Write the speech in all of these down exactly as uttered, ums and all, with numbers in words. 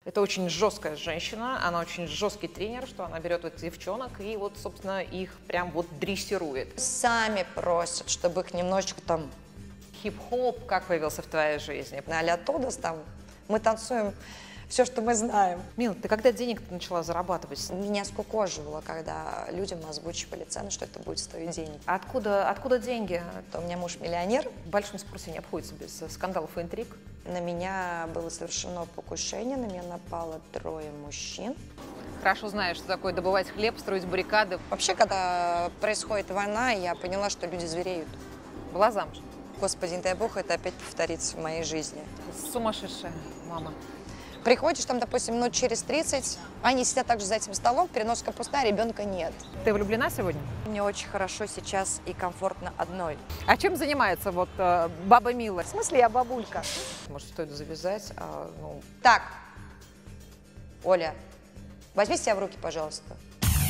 Это очень жесткая женщина, она очень жесткий тренер, что она берет вот девчонок и вот, собственно, их прям вот дрессирует. Сами просят, чтобы их немножечко там... Хип-хоп как появился в твоей жизни? А-ля Тодос там, мы танцуем все, что мы знаем. Мил, ты когда денег начала зарабатывать? Меня скукоживало, когда людям озвучивали цену, что это будет стоить денег. Откуда, откуда деньги? То у меня муж миллионер. В большом спросе не обходится без скандалов и интриг. На меня было совершено покушение, на меня напало трое мужчин. Хорошо знаешь, что такое добывать хлеб, строить баррикады. Вообще, когда происходит война, я поняла, что люди звереют. Была замуж? Господи, не дай бог, это опять повторится в моей жизни. Сумасшедшая мама. Приходишь там, допустим, минут через тридцать, они сидят также за этим столом, переноска пустая, ребенка нет. Ты влюблена сегодня? Мне очень хорошо сейчас и комфортно одной. А чем занимается вот э, баба Мила? В смысле, я бабулька? Может, стоит завязать? А, ну... Так, Оля, возьми себя в руки, пожалуйста.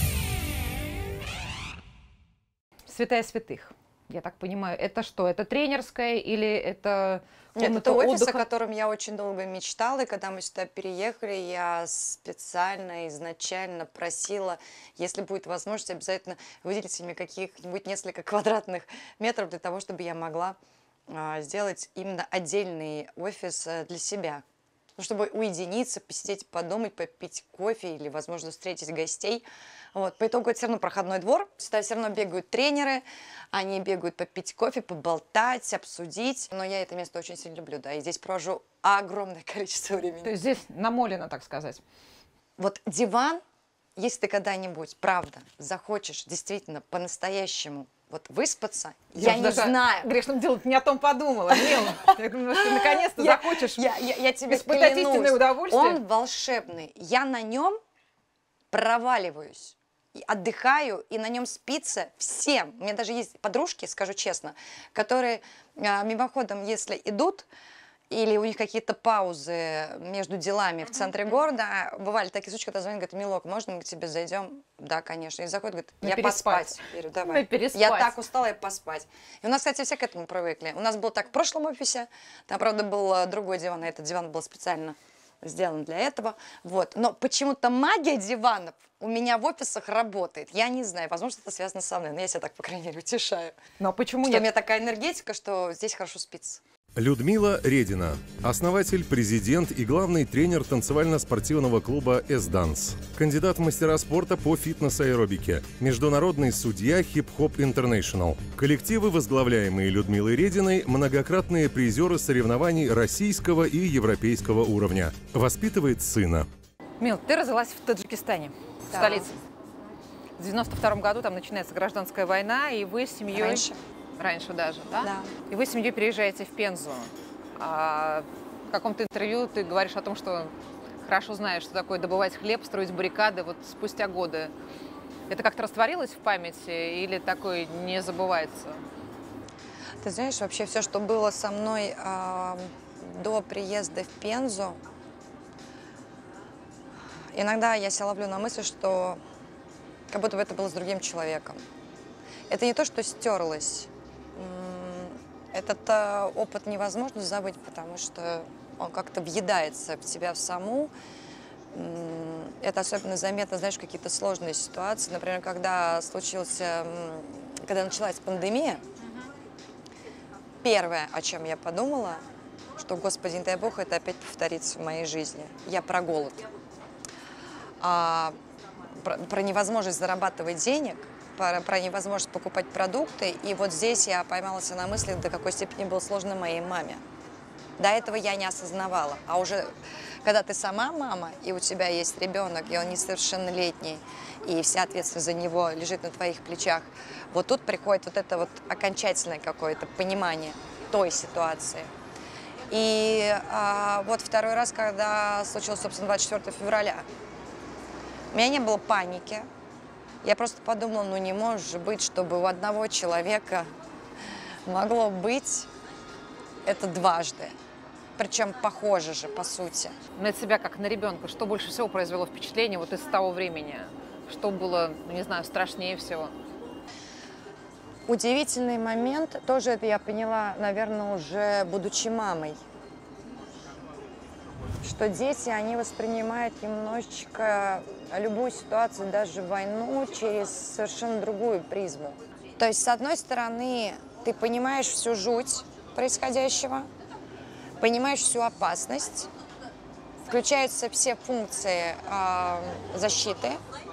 Святая святых. Я так понимаю, это что? Это тренерская или это комната Нет, это офис, отдыха? о котором я очень долго мечтала, и когда мы сюда переехали, я специально, изначально просила, если будет возможность, обязательно выделите мне каких-нибудь несколько квадратных метров для того, чтобы я могла а, сделать именно отдельный офис для себя. Ну, чтобы уединиться, посидеть, подумать, попить кофе или, возможно, встретить гостей. Вот. По итогу это все равно проходной двор. Сюда все равно бегают тренеры, они бегают попить кофе, поболтать, обсудить. Но я это место очень сильно люблю, да, и здесь провожу огромное количество времени. То есть здесь намолено, так сказать. Вот диван, если ты когда-нибудь, правда, захочешь действительно по-настоящему вот выспаться, я, я не знаю. Грешным делом не о том подумала. Мил, я думаю, что ты наконец-то захочешь я, я, я тебе испытать истинное удовольствие. Он волшебный. Я на нем проваливаюсь, и отдыхаю, и на нем спится всем. У меня даже есть подружки, скажу честно, которые а, мимоходом, если идут, или у них какие-то паузы между делами в центре города, бывали такие случаи, когда звонят, говорят: Милок, можно мы к тебе зайдем? Да, конечно. И заходит, говорит: я поспать. Я говорю: давай. Я так устала, я поспать. И у нас, кстати, все к этому привыкли. У нас было так в прошлом офисе, там, правда, был другой диван, и этот диван был специально сделан для этого. Вот. Но почему-то магия диванов у меня в офисах работает. Я не знаю, возможно, это связано со мной, но я себя так, по крайней мере, утешаю. Но почему что нет? У меня такая энергетика, что здесь хорошо спится. Людмила Редина, основатель, президент и главный тренер танцевально-спортивного клуба «Эс-Данс», кандидат в мастера спорта по фитнес-аэробике, международный судья «Хип-хоп Интернешнл». Коллективы, возглавляемые Людмилой Рединой, многократные призеры соревнований российского и европейского уровня. Воспитывает сына. Мил, ты родилась в Таджикистане, Да. в столице. В девяносто втором году там начинается гражданская война, и вы с семьей... Раньше. Раньше даже, да? Да. И вы с семьей переезжаете в Пензу. А в каком-то интервью ты говоришь о том, что хорошо знаешь, что такое добывать хлеб, строить баррикады вот спустя годы. Это как-то растворилось в памяти или такое не забывается? Ты знаешь, вообще все, что было со мной э, до приезда в Пензу, иногда я себя ловлю на мысли, что как будто бы это было с другим человеком. Это не то, что стерлось. Этот э, опыт невозможно забыть, потому что он как-то въедается в тебя в саму. Это особенно заметно, знаешь, какие-то сложные ситуации. Например, когда случился, когда началась пандемия, первое, о чем я подумала, что, Господи, не дай Бог, это опять повторится в моей жизни. Я про голод. А, про, про невозможность зарабатывать денег, про, про невозможность покупать продукты. И вот здесь я поймалась на мысли, до какой степени было сложно моей маме. До этого я не осознавала. А уже когда ты сама мама, и у тебя есть ребенок, и он несовершеннолетний, и вся ответственность за него лежит на твоих плечах, вот тут приходит вот это вот окончательное какое-то понимание той ситуации. И а, вот второй раз, когда случилось, собственно, двадцать четвёртого февраля, у меня не было паники. Я просто подумала, ну не может же быть, чтобы у одного человека могло быть это дважды. Причем похоже же, по сути. На себя, как на ребенка, что больше всего произвело впечатление вот из того времени? Что было, ну, не знаю, страшнее всего? Удивительный момент, тоже это я поняла, наверное, уже будучи мамой. что дети, они воспринимают немножечко любую ситуацию, даже войну, через совершенно другую призму. То есть, с одной стороны, ты понимаешь всю жуть происходящего, понимаешь всю опасность, включаются все функции э, защиты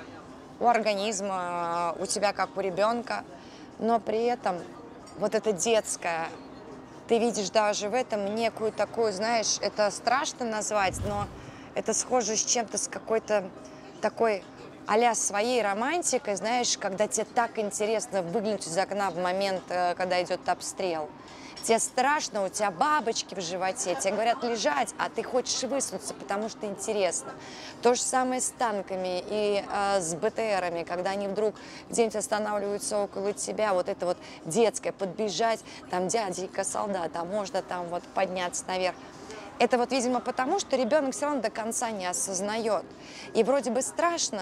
у организма, у тебя как у ребенка, но при этом вот это детское, ты видишь даже в этом некую такую, знаешь, это страшно назвать, но это схоже с чем-то, с какой-то такой а-ля своей романтикой, знаешь, когда тебе так интересно выглянуть из окна в момент, когда идет обстрел. Тебе страшно, у тебя бабочки в животе, тебе говорят лежать, а ты хочешь высунуться, потому что интересно. То же самое с танками и э, с БТРами, когда они вдруг где-нибудь останавливаются около тебя, вот это вот детское, подбежать, там дяденька солдат, а можно там вот подняться наверх. Это вот, видимо, потому, что ребенок все равно до конца не осознает. И вроде бы страшно,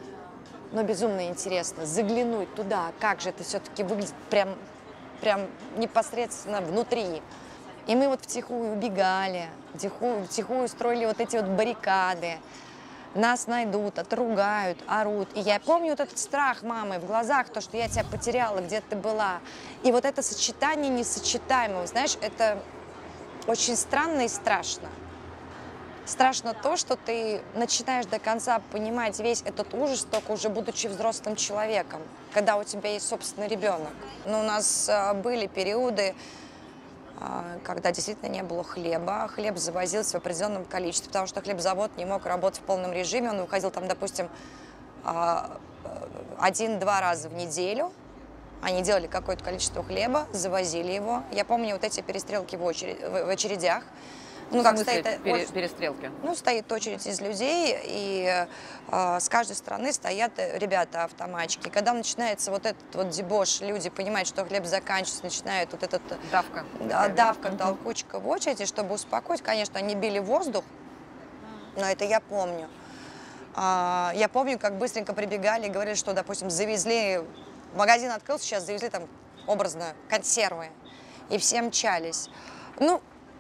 но безумно интересно заглянуть туда, как же это все-таки выглядит прям... прям непосредственно внутри. И мы вот втихую убегали, втихую, втихую строили вот эти вот баррикады. Нас найдут, отругают, орут. И я помню вот этот страх мамы в глазах, то, что я тебя потеряла, где ты была. И вот это сочетание несочетаемого, знаешь, это очень странно и страшно. Страшно то, что ты начинаешь до конца понимать весь этот ужас, только уже будучи взрослым человеком, когда у тебя есть собственный ребенок. Но у нас а, были периоды, а, когда действительно не было хлеба. Хлеб завозился в определенном количестве, потому что хлебзавод не мог работать в полном режиме. Он выходил там, допустим, а, один-два раза в неделю. Они делали какое-то количество хлеба, завозили его. Я помню вот эти перестрелки в, очередь, в, в очередях. Ну, как стоит, пере, перестрелки? Ну, стоит очередь из людей, и э, с каждой стороны стоят ребята-автоматчики. Когда начинается вот этот вот дебош, люди понимают, что хлеб заканчивается, начинает вот этот... Давка. Да, давка, толкучка в очереди, чтобы успокоить. Конечно, они били воздух, но это я помню. А, я помню, как быстренько прибегали и говорили, что, допустим, завезли... Магазин открылся, сейчас завезли там образно консервы, и все мчались. Ну,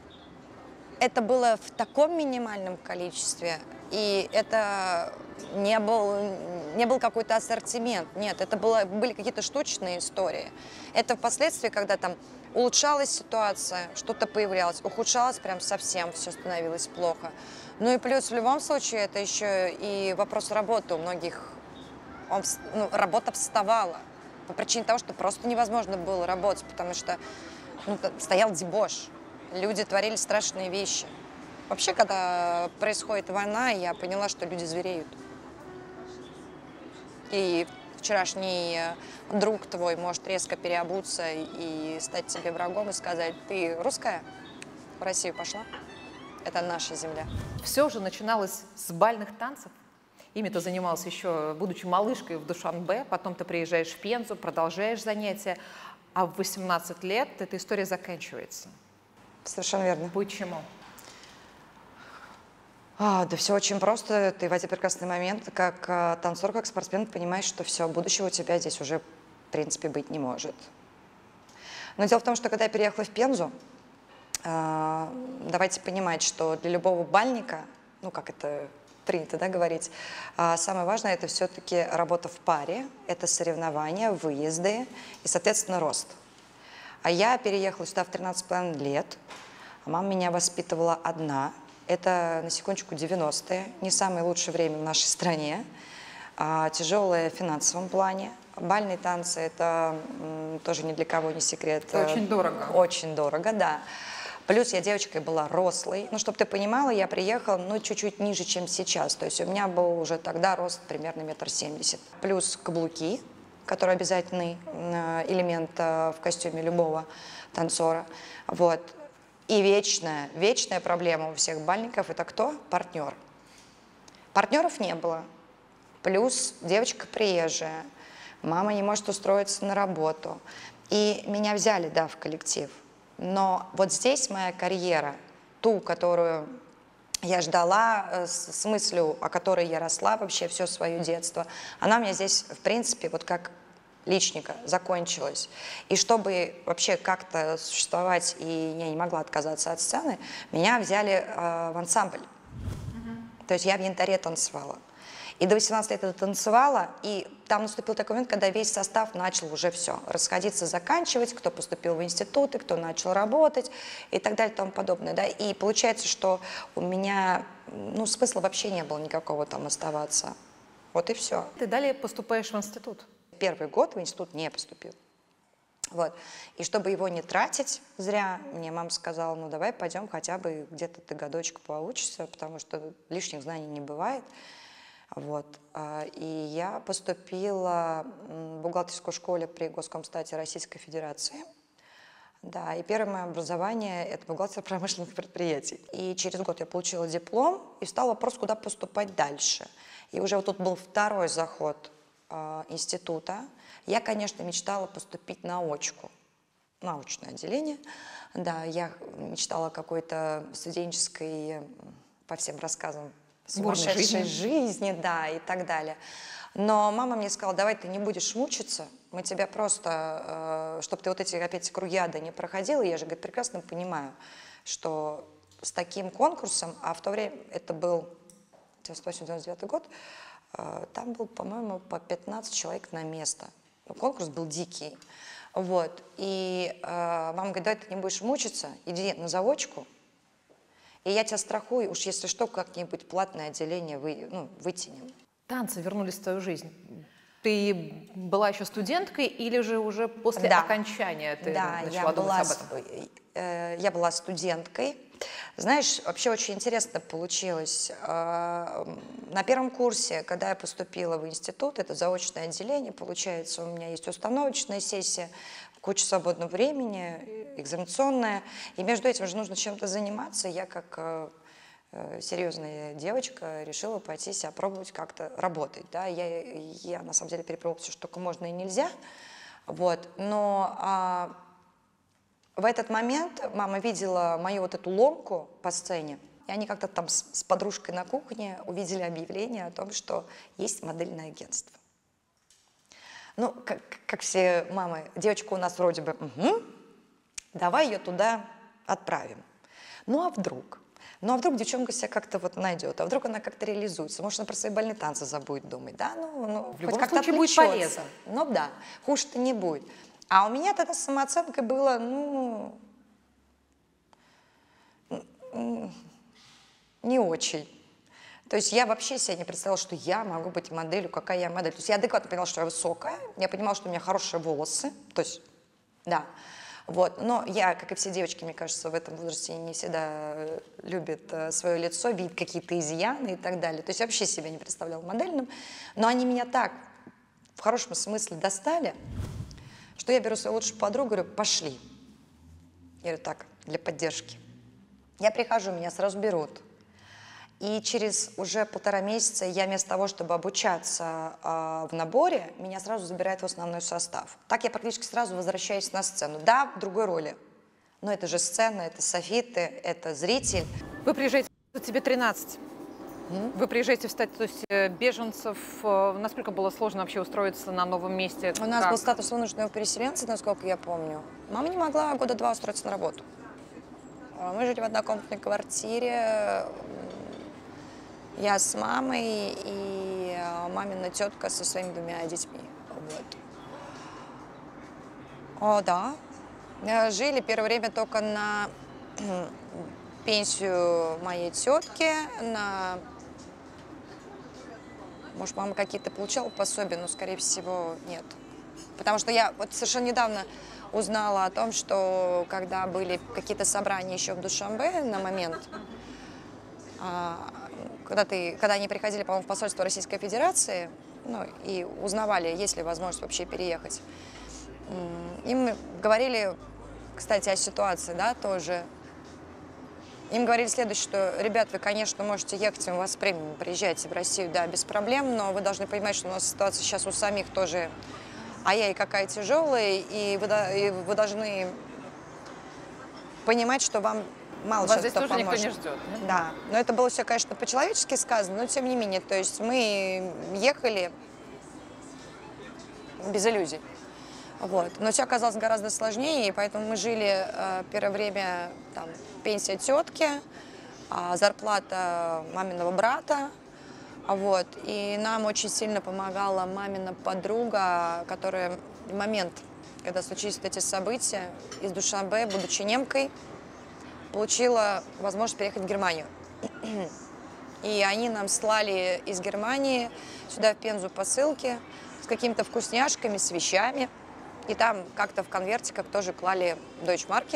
это было в таком минимальном количестве, и это не был, не был какой-то ассортимент. Нет, это было, были какие-то штучные истории. Это впоследствии, когда там улучшалась ситуация, что-то появлялось, ухудшалось прям совсем, все становилось плохо. Ну и плюс в любом случае это еще и вопрос работы у многих. Он, ну, работа вставала по причине того, что просто невозможно было работать, потому что ну, стоял дебош. Люди творили страшные вещи. Вообще, когда происходит война, я поняла, что люди звереют. И вчерашний друг твой может резко переобуться и стать тебе врагом и сказать: ты русская, в Россию пошла, это наша земля. Все же начиналось с бальных танцев. Ими ты занималась еще, будучи малышкой в Душанбе, потом ты приезжаешь в Пензу, продолжаешь занятия, а в восемнадцать лет эта история заканчивается. Совершенно верно. Почему? А, да все очень просто. Ты в один прекрасный момент, как а, танцор, как спортсмен, понимаешь, что все, будущего у тебя здесь уже, в принципе, быть не может. Но дело в том, что когда я переехала в Пензу, а, давайте понимать, что для любого бальника, ну, как это принято, да, говорить, а, самое важное — это все-таки работа в паре, это соревнования, выезды и, соответственно, рост. А я переехала сюда в тринадцать с половиной лет, а мама меня воспитывала одна. Это, на секундочку, девяностые, не самое лучшее время в нашей стране, а, тяжелое в финансовом плане. Бальные танцы — это м, тоже ни для кого не секрет. Это очень дорого. Очень дорого, да. Плюс я девочкой была рослой. Ну, чтобы ты понимала, я приехала, ну, чуть-чуть ниже, чем сейчас. То есть у меня был уже тогда рост примерно метр семьдесят. Плюс каблуки, который обязательный элемент в костюме любого танцора. Вот. И вечная, вечная проблема у всех бальников — это кто? Партнер. Партнеров не было. Плюс девочка приезжая, мама не может устроиться на работу. И меня взяли, да, в коллектив. Но вот здесь моя карьера, ту, которую я ждала, с мыслью, о которой я росла вообще все свое детство, она у меня здесь, в принципе, вот как личника закончилась. И чтобы вообще как-то существовать, и я не могла отказаться от сцены, меня взяли э, в ансамбль. То есть я в янтаре танцевала. И до восемнадцати лет это танцевала, и там наступил такой момент, когда весь состав начал уже все, расходиться, заканчивать, кто поступил в институты, кто начал работать и так далее и тому подобное. Да? И получается, что у меня, ну, смысла вообще не было никакого там оставаться. Вот и все. Ты далее поступаешь в институт? Первый год в институт не поступил. Вот. И чтобы его не тратить зря, мне мама сказала, ну давай пойдем хотя бы где-то ты годочек поучишься, потому что лишних знаний не бывает. Вот. И я поступила в бухгалтерскую школу при Госкомстате Российской Федерации. Да, и первое мое образование – это бухгалтер промышленных предприятий. И через год я получила диплом, и встал вопрос, куда поступать дальше. И уже вот тут был второй заход э, института. Я, конечно, мечтала поступить на очку, научное отделение. Да, я мечтала какой-то студенческой, по всем рассказам, сумасшедшей жизни. жизни, да, и так далее. Но мама мне сказала, давай ты не будешь мучиться, мы тебя просто, э, чтобы ты вот эти опять круги ада не проходила. Я же, говорит, прекрасно понимаю, что с таким конкурсом, а в то время это был девяносто восьмой девяносто девятый год, э, там был, по-моему, по пятнадцать человек на место. Конкурс был дикий. Вот. И э, мама говорит, давай ты не будешь мучиться, иди на заочку, и я тебя страхую, уж если что, как-нибудь платное отделение вы, ну, вытянем. Танцы вернулись в твою жизнь. Ты была еще студенткой или же уже после да. окончания ты да, начала я думать была, об этом? Э, я была студенткой. Знаешь, вообще очень интересно получилось. Э, на первом курсе, когда я поступила в институт, это заочное отделение, получается, у меня есть установочная сессия, куча свободного времени, экзаменационная. И между этим же нужно чем-то заниматься. Я как э, серьезная девочка решила пойти себя пробовать как-то работать. Да? Я, я на самом деле перепробовала все, что только можно и нельзя. Вот. Но а, в этот момент мама видела мою вот эту ломку по сцене. И они как-то там с, с подружкой на кухне увидели объявление о том, что есть модельное агентство. Ну, как, как все мамы, девочка у нас вроде бы, угу, давай ее туда отправим. Ну, а вдруг? Ну, а вдруг девчонка себя как-то вот найдет, а вдруг она как-то реализуется, может, она про свои больные танцы забудет думать, да? Ну, ну в любом хоть случае будет полезно. Ну, да, хуже-то не будет. А у меня тогда с самооценкой было, ну, не очень. То есть я вообще себе не представляла, что я могу быть моделью, какая я модель. То есть я адекватно поняла, что я высокая, я понимала, что у меня хорошие волосы, то есть, да. Вот. Но я, как и все девочки, мне кажется, в этом возрасте не всегда любят свое лицо, видят какие-то изъяны и так далее. То есть я вообще себя не представляла модельным. Но они меня так, в хорошем смысле, достали, что я беру свою лучшую подругу и говорю, пошли. Я говорю, так, для поддержки. Я прихожу, меня сразу берут. И через уже полтора месяца я вместо того, чтобы обучаться э, в наборе, меня сразу забирают в основной состав. Так я практически сразу возвращаюсь на сцену. Да, в другой роли. Но это же сцена, это софиты, это зритель. Вы приезжаете, тебе тринадцать. Mm? Вы приезжаете в статус беженцев. Насколько было сложно вообще устроиться на новом месте? У нас как? был статус вынужденного переселенца, насколько я помню. Мама не могла года два устроиться на работу. Мы жили в однокомнатной квартире. Я с мамой и мамина тетка со своими двумя детьми. Вот. О, да. Жили первое время только на пенсию моей тетки, на... Может, мама какие-то получала пособия, но, скорее всего, нет. Потому что я вот совершенно недавно узнала о том, что когда были какие-то собрания еще в Душанбе на момент... Когда, ты, когда они приходили, по-моему, в посольство Российской Федерации, ну, и узнавали, есть ли возможность вообще переехать, им говорили, кстати, о ситуации, да, тоже. Им говорили следующее, что, ребят, вы, конечно, можете ехать, мы вас примем, приезжайте в Россию, да, без проблем, но вы должны понимать, что у нас ситуация сейчас у самих тоже, ай-яй, какая тяжелая, и вы, и вы должны понимать, что вам мало вас сейчас здесь кто тоже поможет. Никто не ждет. Да? Да, но это было все, конечно, по-человечески сказано, но тем не менее, то есть мы ехали без иллюзий. Вот. Но все оказалось гораздо сложнее, и поэтому мы жили э, первое время, там, пенсия тетки, зарплата маминого брата. Вот. И нам очень сильно помогала мамина подруга, которая в момент, когда случились эти события, из Душанбе, будучи немкой, получила возможность переехать в Германию. И они нам слали из Германии сюда, в Пензу, посылки с какими-то вкусняшками, с вещами. И там как-то в конвертиках тоже клали дойчмарки.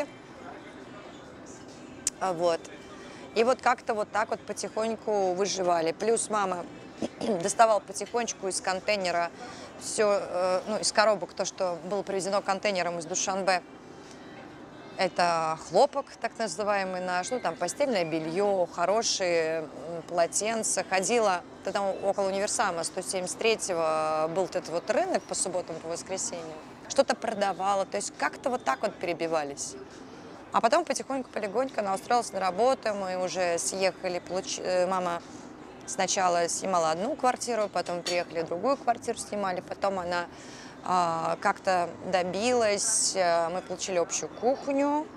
Вот. И вот как-то вот так вот потихоньку выживали. Плюс мама доставала потихонечку из контейнера все, э, ну, из коробок, то, что было привезено контейнером из Душанбе. Это хлопок, так называемый наш, ну, там постельное белье, хорошие полотенца. Ходила, там около универсама сто семьдесят третьего был вот этот вот рынок по субботам, по воскресеньям. Что-то продавала, то есть как-то вот так вот перебивались. А потом потихоньку-полегоньку она устроилась на работу, мы уже съехали, получ... мама сначала снимала одну квартиру, потом приехали другую квартиру снимали, потом она а, как-то добилась, мы получили общую кухню.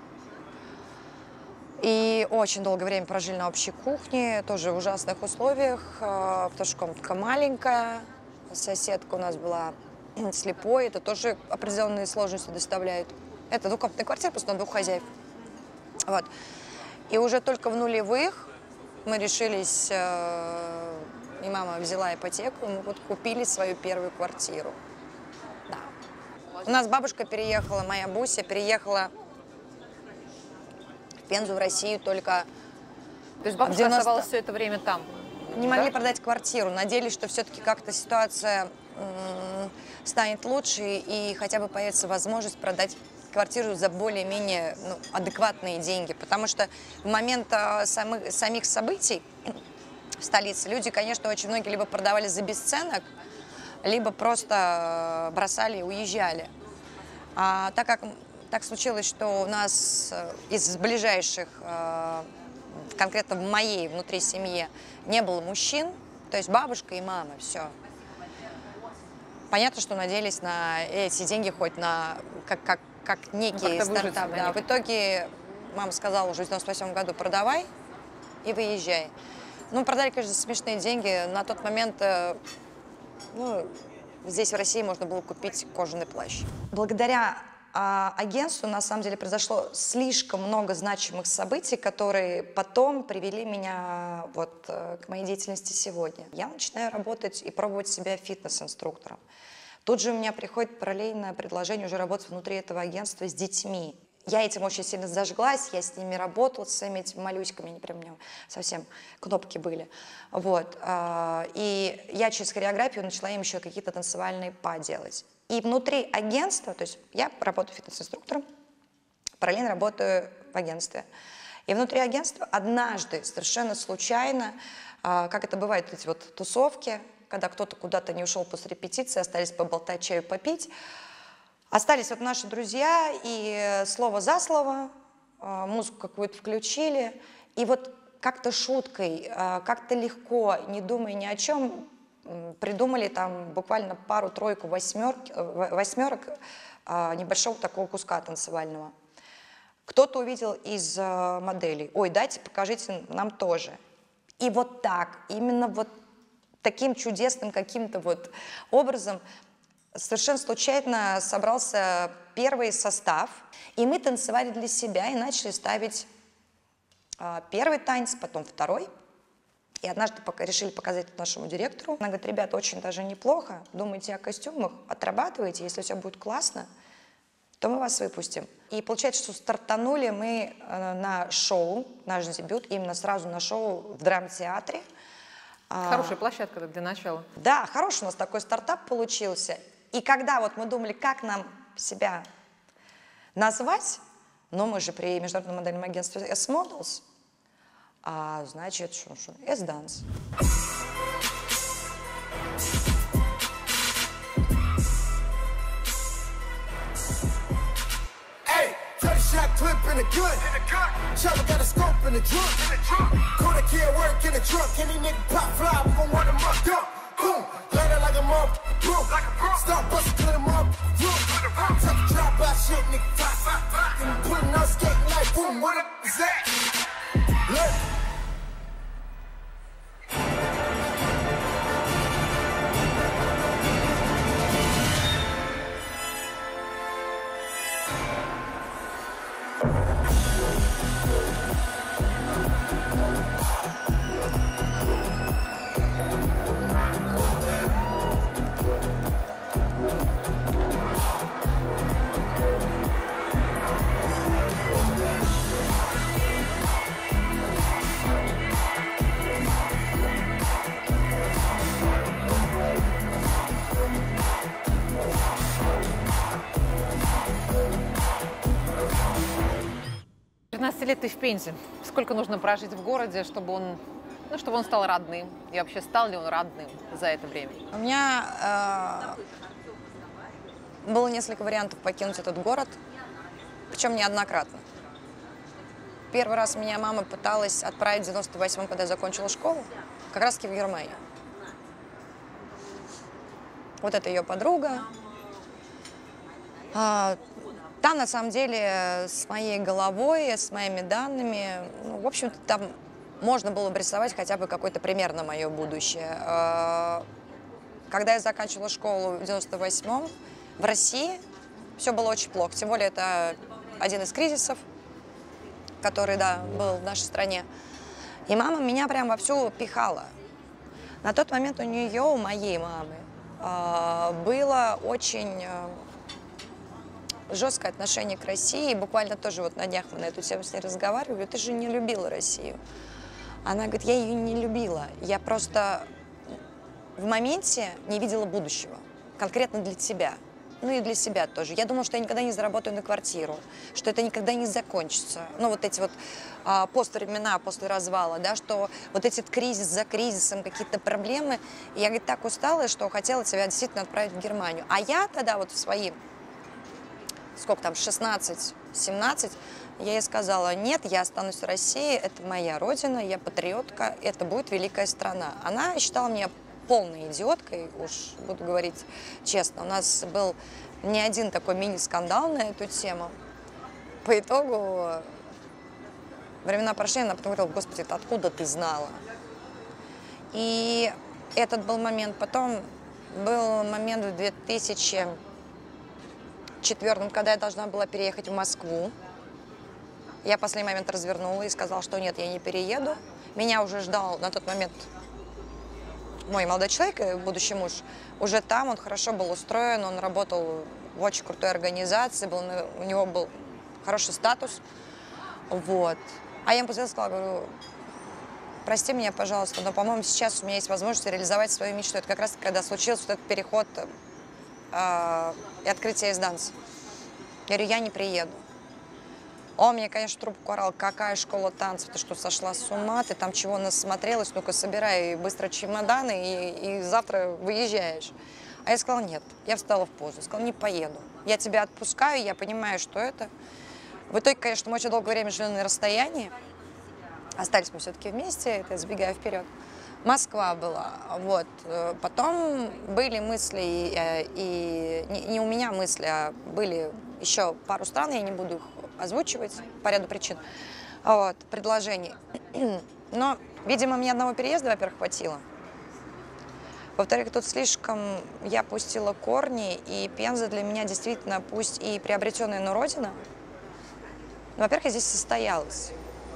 И очень долгое время прожили на общей кухне, тоже в ужасных условиях, потому что комнатка маленькая, соседка у нас была слепой, это тоже определенные сложности доставляет. Это двухкомнатная квартира, просто на двух хозяев. Вот. И уже только в нулевых мы решились, э, и мама взяла ипотеку, и мы вот купили свою первую квартиру. Да. У нас бабушка переехала, моя Буся переехала в Пензу, в Россию только... То есть бабушка девяносто... оставалась все это время там? Не да? могли продать квартиру, надеялись, что все-таки как-то ситуация м- станет лучше, и хотя бы появится возможность продать квартиру за более-менее ну, адекватные деньги. Потому что в момент а, самых, самих событий в столице люди, конечно, очень многие либо продавали за бесценок, либо просто бросали и уезжали. А так как так случилось, что у нас из ближайших, конкретно в моей внутри семьи, не было мужчин, то есть бабушка и мама, все. Понятно, что надеялись на эти деньги хоть на как, как, как некий ну, стартап. Да. В итоге мама сказала уже в девяносто восьмом году: продавай и выезжай. Ну, продали, конечно, смешные деньги. На тот момент ну, здесь, в России, можно было купить кожаный плащ. Благодаря а, агентству, на самом деле, произошло слишком много значимых событий, которые потом привели меня вот, к моей деятельности сегодня. Я начинаю работать и пробовать себя фитнес-инструктором. Тут же у меня приходит параллельное предложение уже работать внутри этого агентства с детьми. Я этим очень сильно зажглась, я с ними работала, с своими этими малюськами, они прям у меня совсем кнопки были. Вот. И я через хореографию начала им еще какие-то танцевальные па делать. И внутри агентства, то есть я работаю фитнес-инструктором, параллельно работаю в агентстве. И внутри агентства однажды, совершенно случайно, как это бывает, эти вот тусовки, когда кто-то куда-то не ушел после репетиции, остались поболтать, чаю попить, остались вот наши друзья, и слово за слово, музыку какую-то включили, и вот как-то шуткой, как-то легко, не думая ни о чем, придумали там буквально пару-тройку восьмерок, восьмерок небольшого такого куска танцевального. Кто-то увидел из моделей: ой, дайте, покажите нам тоже. И вот так, именно вот таким чудесным каким-то вот образом совершенно случайно собрался первый состав, и мы танцевали для себя и начали ставить а, первый танец, потом второй. И однажды пока решили показать это нашему директору. Она говорит: ребята, очень даже неплохо, думаете о костюмах, отрабатываете, если все будет классно, то мы вас выпустим. И получается, что стартанули мы на шоу, наш дебют, именно сразу на шоу в драмтеатре. Хорошая площадка для начала. Да, хороший у нас такой стартап получился. И когда вот мы думали, как нам себя назвать, но мы же при международном модельном агентстве S-Models, а значит, что, что? S-Dance. Shot clip in the gun. Chopper got a scope in the trunk. Corner kid work in the truck. Any nigga pop fly, we gon' want him up. Boom, land it like a mob. Boom, stop bustin', clean him up. Boom, touch the drop out shit, nigga. Pop, and putting on skating like boom. What up is that? Look, девятнадцать лет ты в Пензе. Сколько нужно прожить в городе, чтобы он, ну, чтобы он стал родным? И вообще, стал ли он родным за это время? У меня э, было несколько вариантов покинуть этот город, причем неоднократно. Первый раз меня мама пыталась отправить в девяносто восьмом, когда я закончила школу, как раз-таки в Германию. Вот это ее подруга. А, там, на самом деле, с моей головой, с моими данными, ну, в общем-то, там можно было бы рисовать хотя бы какое-то примерно мое будущее. А, когда я заканчивала школу в девяносто восьмом, в России все было очень плохо. Тем более, это один из кризисов, который, да, был в нашей стране. И мама меня прям вовсю пихала. На тот момент у нее, у моей мамы, было очень жесткое отношение к России. Буквально тоже вот на днях мы на эту тему с ней разговаривали. Ты же не любила Россию. Она говорит, я ее не любила. Я просто в моменте не видела будущего. Конкретно для тебя. Ну и для себя тоже. Я думала, что я никогда не заработаю на квартиру, что это никогда не закончится. Ну вот эти вот а, поствремена после развала, да, что вот этот кризис за кризисом, какие-то проблемы. И я, говорит, так устала, что хотела тебя действительно отправить в Германию. А я тогда вот в свои, сколько там, шестнадцать-семнадцать, я ей сказала, нет, я останусь в России, это моя родина, я патриотка, это будет великая страна. Она считала меня полной идиоткой, уж буду говорить честно. У нас был не один такой мини-скандал на эту тему. По итогу времена прошли, она потом говорила, господи, откуда ты знала? И этот был момент. Потом был момент в две тысячи четвёртом, когда я должна была переехать в Москву. Я в последний момент развернула и сказала, что нет, я не перееду. Меня уже ждал на тот момент мой молодой человек, будущий муж, уже там, он хорошо был устроен, он работал в очень крутой организации, был, у него был хороший статус, вот. А я ему позвонила, сказала, говорю, прости меня, пожалуйста, но, по-моему, сейчас у меня есть возможность реализовать свою мечту. Это как раз когда случился вот этот переход э, и открытие Эсданс. Я говорю, я не приеду. Он мне, конечно, в трубку орал, какая школа танцев, ты что, сошла с ума, ты там чего насмотрелась, ну-ка собирай быстро чемоданы и, и завтра выезжаешь. А я сказала, нет, я встала в позу, сказала, не поеду, я тебя отпускаю, я понимаю, что это. В итоге, конечно, мы очень долгое время жили на расстоянии, остались мы все-таки вместе, это я забегаю вперед. Москва была, вот. Потом были мысли, и, и не, не у меня мысли, а были еще пару стран, я не буду их озвучивать по ряду причин, вот, предложений. Но, видимо, мне одного переезда, во-первых, хватило. Во-вторых, тут слишком я пустила корни, и Пенза для меня действительно, пусть и приобретенная, но родина. Но, во-первых, я здесь состоялась.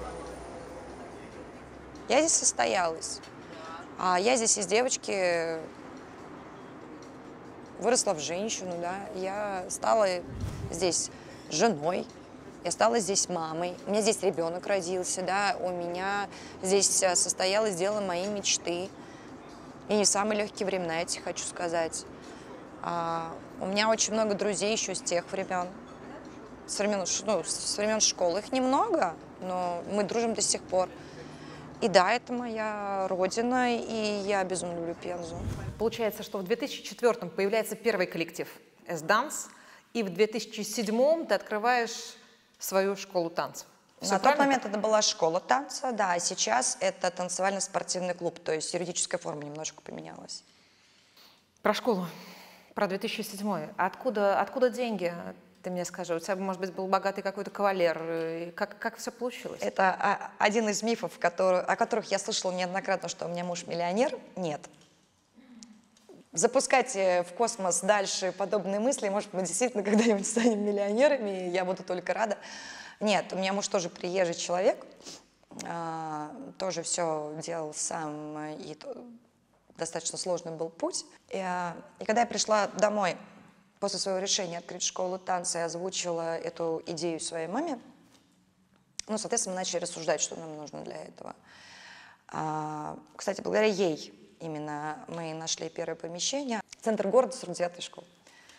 Я здесь состоялась. А я здесь из девочки выросла в женщину, да. Я стала здесь женой. Я стала здесь мамой, у меня здесь ребенок родился, да, у меня здесь состоялось дело моей мечты. И не в самые легкие времена, я тебе хочу сказать. А, у меня очень много друзей еще с тех времен, с времен, ну, с времен школы. Их немного, но мы дружим до сих пор. И да, это моя родина, и я безумно люблю Пензу. Получается, что в две тысячи четвёртом появляется первый коллектив Эсданс, и в две тысячи седьмом ты открываешь свою школу танцев. Все На правильно? тот момент это была школа танца, да, а сейчас это танцевально-спортивный клуб, то есть юридическая форма немножко поменялась. Про школу, про две тысячи седьмой. Откуда, откуда деньги, ты мне скажи? У тебя, может быть, был богатый какой-то кавалер. Как, как все получилось? Это один из мифов, который, о которых я слышала неоднократно, что у меня муж миллионер. Нет. Запускать в космос дальше подобные мысли, может, мы действительно когда-нибудь станем миллионерами, и я буду только рада. Нет, у меня муж тоже приезжий человек, тоже все делал сам, и достаточно сложный был путь. И, и когда я пришла домой после своего решения открыть школу танца, я озвучила эту идею своей маме, ну, соответственно, мы начали рассуждать, что нам нужно для этого. Кстати, благодаря ей именно мы нашли первое помещение. Центр города, сорок девятая школа.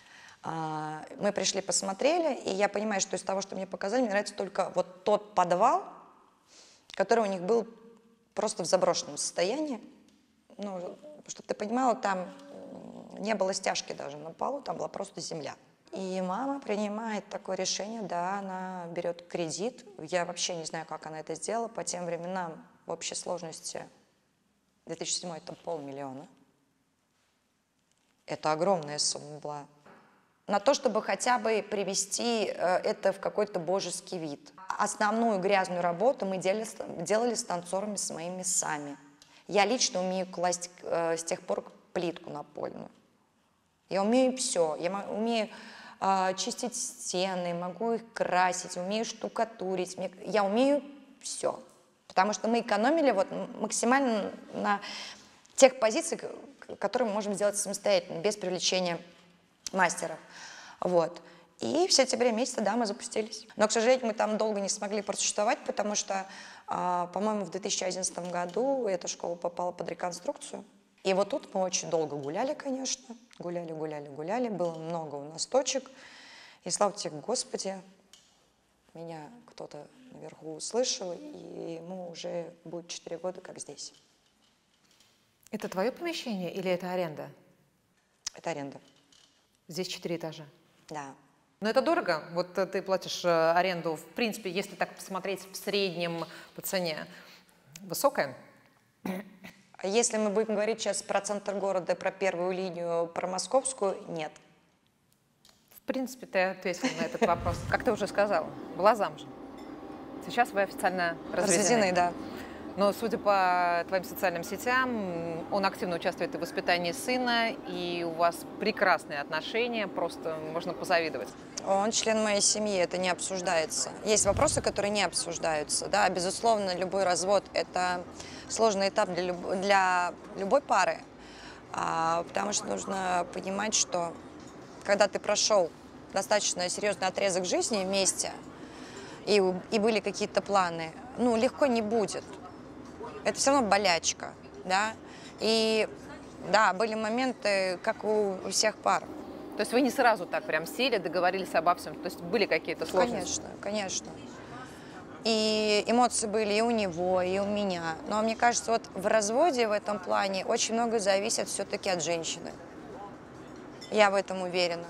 Мы пришли, посмотрели, и я понимаю, что из того, что мне показали, мне нравится только вот тот подвал, который у них был просто в заброшенном состоянии. Ну, чтобы ты понимала, там не было стяжки даже на полу, там была просто земля. И мама принимает такое решение, да, она берет кредит. Я вообще не знаю, как она это сделала. По тем временам в общей сложности две тысячи седьмой это полмиллиона. Это огромная сумма была. На то, чтобы хотя бы привести это в какой-то божеский вид. Основную грязную работу мы делали, делали с танцорами с моими сами. Я лично умею класть э, с тех пор плитку напольную. Я умею все. Я умею э, чистить стены, могу их красить, умею штукатурить. Я умею все. Потому что мы экономили вот максимально на тех позициях, которые мы можем сделать самостоятельно, без привлечения мастеров. Вот. И в сентябре месяце, да, мы запустились. Но, к сожалению, мы там долго не смогли просуществовать, потому что, э, по-моему, в две тысячи одиннадцатом году эта школа попала под реконструкцию. И вот тут мы очень долго гуляли, конечно. Гуляли, гуляли, гуляли. Было много у нас точек. И слава тебе, Господи, меня кто-то наверху услышал, и мы уже будет четыре года как здесь. Это твое помещение или это аренда? Это аренда. Здесь четыре этажа. Да. Но это дорого. Вот ты платишь аренду, в принципе, если так посмотреть в среднем по цене, высокая? Если мы будем говорить сейчас про центр города, про первую линию, про московскую, нет. В принципе, ты ответила на этот вопрос. Как ты уже сказала, была замужем. Сейчас вы официально разведены. Разведены, да. Но, судя по твоим социальным сетям, он активно участвует в воспитании сына, и у вас прекрасные отношения, просто можно позавидовать. Он член моей семьи, это не обсуждается. Есть вопросы, которые не обсуждаются. Да, безусловно, любой развод – это сложный этап для, люб... для любой пары, а, потому что нужно понимать, что когда ты прошел достаточно серьезный отрезок жизни вместе, и, и были какие-то планы, ну, легко не будет. Это все равно болячка, да, и, да, были моменты, как у всех пар. То есть вы не сразу так прям сели, договорились обо всем, то есть были какие-то сложности? Конечно, конечно. И эмоции были и у него, и у меня. Но мне кажется, вот в разводе в этом плане очень много зависит все-таки от женщины. Я в этом уверена.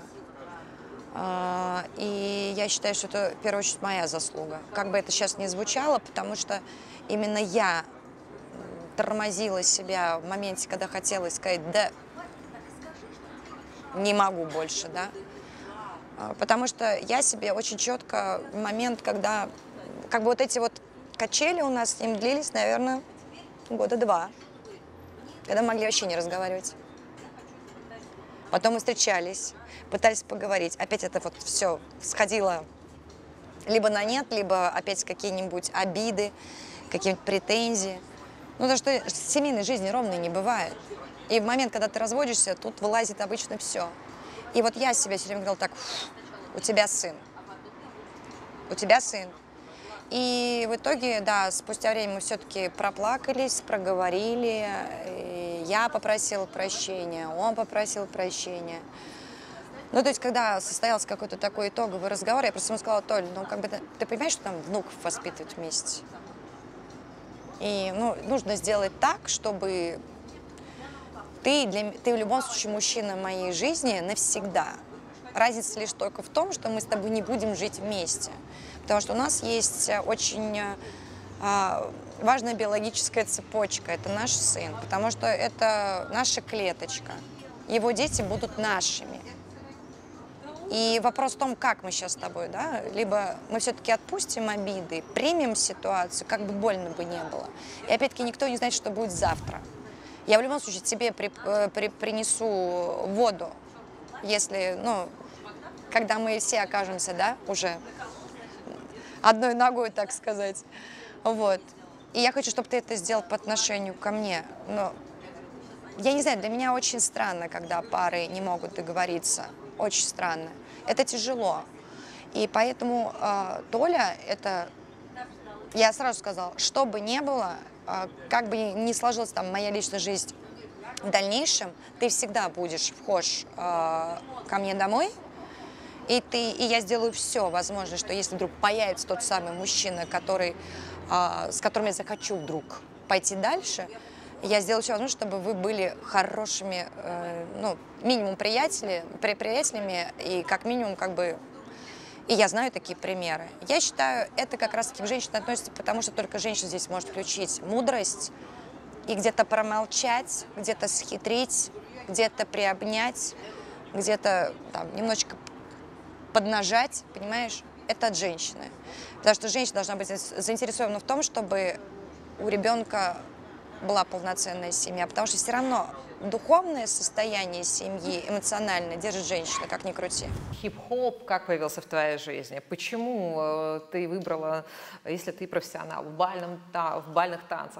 И я считаю, что это, в первую очередь, моя заслуга. Как бы это сейчас ни звучало, потому что именно я тормозила себя в моменте, когда хотела сказать, да, не могу больше, да. Потому что я себе очень четко в момент, когда, как бы вот эти вот качели у нас с ним длились, наверное, года два, когда мы могли вообще не разговаривать. Потом мы встречались, пытались поговорить. Опять это вот все сходило либо на нет, либо опять какие-нибудь обиды, какие-нибудь претензии. Ну, то, что в семейной жизни ровно не бывает. И в момент, когда ты разводишься, тут вылазит обычно все. И вот я себе все время говорила так, у тебя сын, у тебя сын. И в итоге, да, спустя время мы все-таки проплакались, проговорили. И я попросила прощения, он попросил прощения. Ну, то есть, когда состоялся какой-то такой итоговый разговор, я просто ему сказала, Толь, ну, как бы, ты, ты понимаешь, что там внуков воспитывать вместе? И, ну, нужно сделать так, чтобы ты, для, ты в любом случае мужчина моей жизни навсегда. Разница лишь только в том, что мы с тобой не будем жить вместе. Потому что у нас есть очень а, важная биологическая цепочка. Это наш сын, потому что это наша клеточка. Его дети будут нашими. И вопрос в том, как мы сейчас с тобой, да, либо мы все-таки отпустим обиды, примем ситуацию, как бы больно бы не было. И опять-таки никто не знает, что будет завтра. Я в любом случае тебе при, при, принесу воду, если, ну, когда мы все окажемся, да, уже одной ногой, так сказать. Вот. И я хочу, чтобы ты это сделал по отношению ко мне. Но я не знаю, для меня очень странно, когда пары не могут договориться. Очень странно. Это тяжело. И поэтому э, Толя, это, я сразу сказала, что бы ни было, э, как бы ни сложилась там моя личная жизнь в дальнейшем, ты всегда будешь вхож э, ко мне домой, И, ты, и я сделаю все возможное, что если вдруг появится тот самый мужчина, который, а, с которым я захочу вдруг пойти дальше, я сделаю все возможное, чтобы вы были хорошими, э, ну, минимум приятели, при, приятелями, и как минимум, как бы, и я знаю такие примеры. Я считаю, это как раз-таки к женщине относится, потому что только женщина здесь может включить мудрость и где-то промолчать, где-то схитрить, где-то приобнять, где-то там немножечко поднажать, понимаешь? Это от женщины. Потому что женщина должна быть заинтересована в том, чтобы у ребенка была полноценная семья, потому что все равно духовное состояние семьи, эмоциональное, держит женщина, как ни крути. Хип-хоп как появился в твоей жизни? Почему э, ты выбрала, если ты профессионал в, бальном, та, в бальных танцах,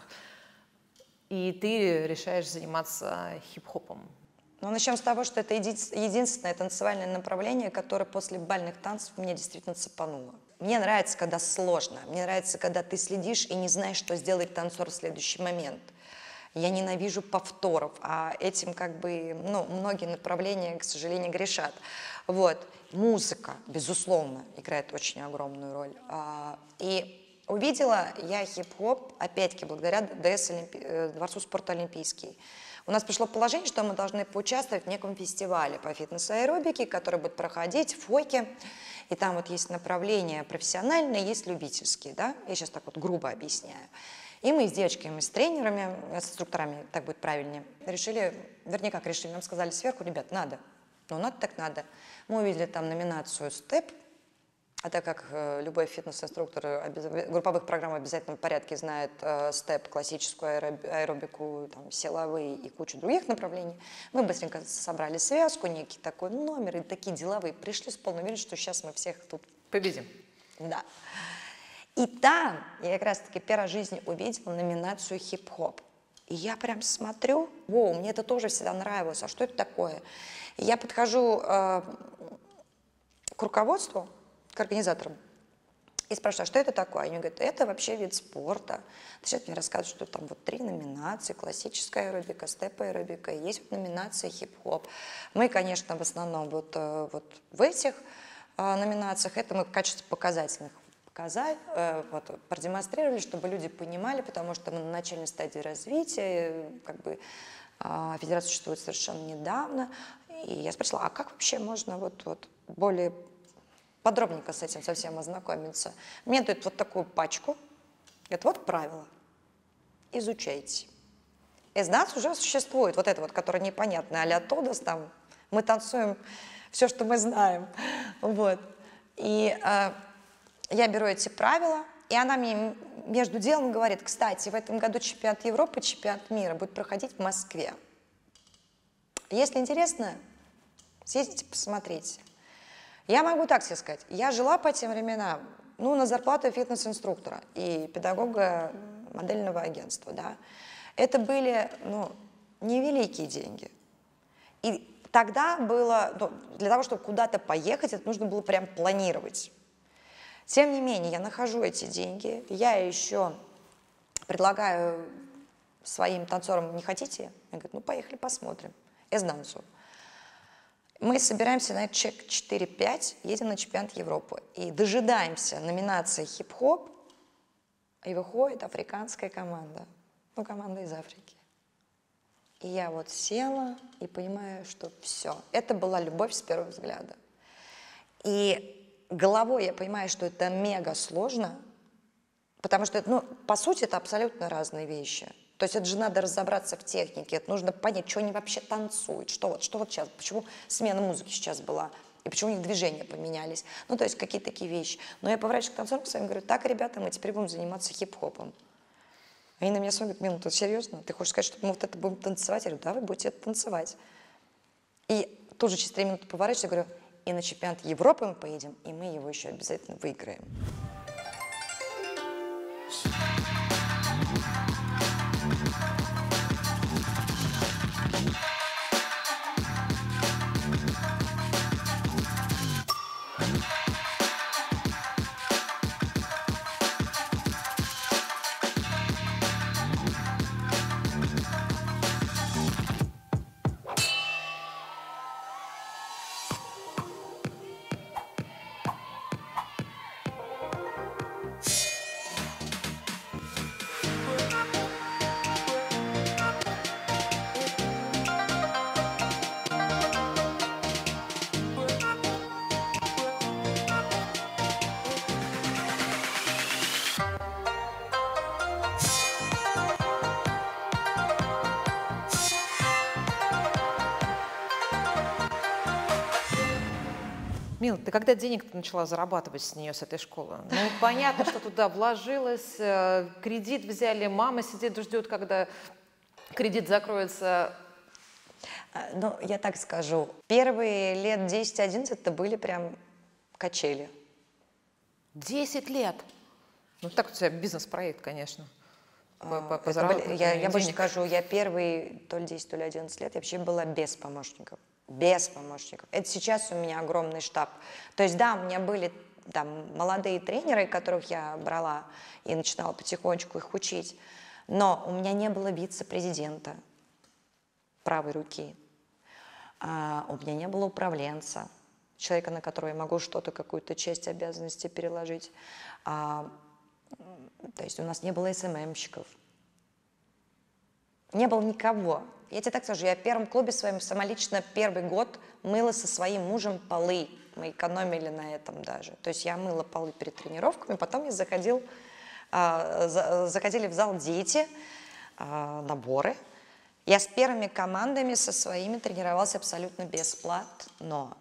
и ты решаешь заниматься хип-хопом? Ну, начнем с того, что это еди единственное танцевальное направление, которое после бальных танцев мне действительно цепануло. Мне нравится, когда сложно. Мне нравится, когда ты следишь и не знаешь, что сделает танцор в следующий момент. Я ненавижу повторов, а этим как бы, ну, многие направления, к сожалению, грешат. Вот. Музыка, безусловно, играет очень огромную роль. И увидела я хип-хоп, опять-таки, благодаря ДС Олимпи... Дворцу спорта Олимпийский. У нас пришло положение, что мы должны поучаствовать в неком фестивале по фитнес-аэробике, который будет проходить в Фойке. И там вот есть направления профессиональные, есть любительские, да? Я сейчас так вот грубо объясняю. И мы с девочками, с тренерами, с инструкторами, так будет правильнее, решили, вернее, как решили, нам сказали сверху, ребят, надо. Ну, надо так надо. Мы увидели там номинацию «Степ», а так как э, любой фитнес-инструктор в групповых программ в обязательном порядке знает э, степ, классическую аэробику, там, силовые и кучу других направлений, мы быстренько собрали связку, некий такой номер, и такие деловые пришли с полной уверенностью, что сейчас мы всех тут победим. Да. И там я как раз-таки первый раз в жизни увидела номинацию «Хип-хоп». И я прям смотрю, воу, мне это тоже всегда нравилось, а что это такое? И я подхожу э, к руководству, к организаторам, и спрашиваю, а что это такое? Они говорят, это вообще вид спорта. Начинают мне рассказывать, что там вот три номинации: классическая аэробика, степ-аэробика, есть вот номинация хип-хоп. Мы, конечно, в основном вот, вот в этих номинациях, это мы в качестве показательных показать, вот, продемонстрировали, чтобы люди понимали, потому что мы на начальной стадии развития, как бы федерация существует совершенно недавно. И я спросила, а как вообще можно вот, вот более подробненько с этим совсем ознакомиться? Мне дают вот такую пачку, говорят, вот правила, изучайте. Эсданс уже существует, вот это вот, которое непонятно, а-ля Тодос, там, мы танцуем все, что мы знаем, вот. И э, я беру эти правила, и она мне между делом говорит, кстати, в этом году чемпионат Европы, чемпионат мира будет проходить в Москве. Если интересно, съездите, посмотрите. Я могу так себе сказать, я жила по тем временам, ну, на зарплату фитнес-инструктора и педагога модельного агентства, да. Это были, ну, невеликие деньги. И тогда было, ну, для того, чтобы куда-то поехать, это нужно было прям планировать. Тем не менее, я нахожу эти деньги, я еще предлагаю своим танцорам, не хотите? Я говорю, ну, поехали посмотрим, эсдансу. Мы собираемся на чек четыре-пять, едем на чемпионат Европы. И дожидаемся номинации хип-хоп, и выходит африканская команда. Ну, команда из Африки. И я вот села и понимаю, что все. Это была любовь с первого взгляда. И головой я понимаю, что это мега сложно, потому что, ну, по сути, это абсолютно разные вещи. То есть это же надо разобраться в технике, это нужно понять, что они вообще танцуют, что вот, что вот сейчас, почему смена музыки сейчас была, и почему у них движения поменялись. Ну, то есть какие-то такие вещи. Но я поворачиваюсь к танцорам и говорю, так, ребята, мы теперь будем заниматься хип-хопом. Они на меня смотрят, минуту, серьезно? Ты хочешь сказать, что мы вот это будем танцевать? Я говорю, да, вы будете это танцевать. И тут же через три минуты поворачиваюсь и говорю, и на чемпионат Европы мы поедем, и мы его еще обязательно выиграем. Мил, ты когда денег начала зарабатывать с нее, с этой школы? Ну, понятно, что туда вложилась, э, кредит взяли, мама сидит, ждет, когда кредит закроется. А, Ну, я так скажу, первые лет десять-одиннадцать это были прям качели. Десять лет. Ну, так у тебя бизнес-проект, конечно. По, по, по Это были- заработку я, я больше денег. скажу, я первые то ли десять, то ли одиннадцать лет я вообще была без помощников. Без помощников. Это сейчас у меня огромный штаб. То есть, да, у меня были там молодые тренеры, которых я брала и начинала потихонечку их учить, но у меня не было вице-президента правой руки. А, у меня не было управленца, человека, на которого я могу что-то, какую-то часть обязанностей переложить. А, то есть у нас не было эс эм эм-щиков. Не было никого. Я тебе так скажу, я в первом клубе своем самолично первый год мыла со своим мужем полы. Мы экономили на этом даже. То есть я мыла полы перед тренировками, потом я заходил, а, за, заходили в зал дети, а, наборы. Я с первыми командами со своими тренировалась абсолютно бесплатно.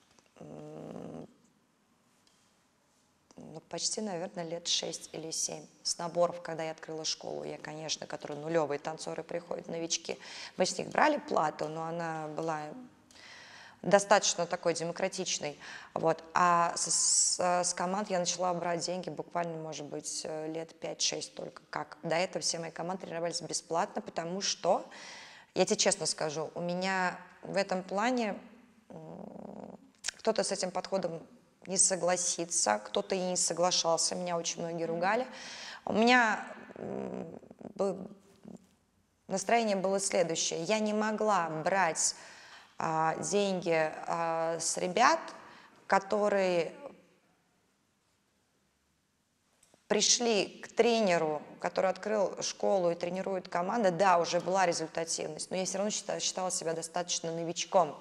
Ну, почти, наверное, лет шесть или семь. С наборов, когда я открыла школу, я, конечно, которые нулевые танцоры приходят, новички, мы с них брали плату, но она была достаточно такой демократичной. Вот. А с, с, с команд я начала брать деньги буквально, может быть, лет пять-шесть только как. До этого все мои команды тренировались бесплатно, потому что, я тебе честно скажу, у меня в этом плане кто-то с этим подходом не согласится, кто-то и не соглашался, меня очень многие ругали. У меня настроение было следующее. Я не могла брать а, деньги а, с ребят, которые пришли к тренеру, который открыл школу и тренирует команды. Да, уже была результативность, но я все равно считала, считала себя достаточно новичком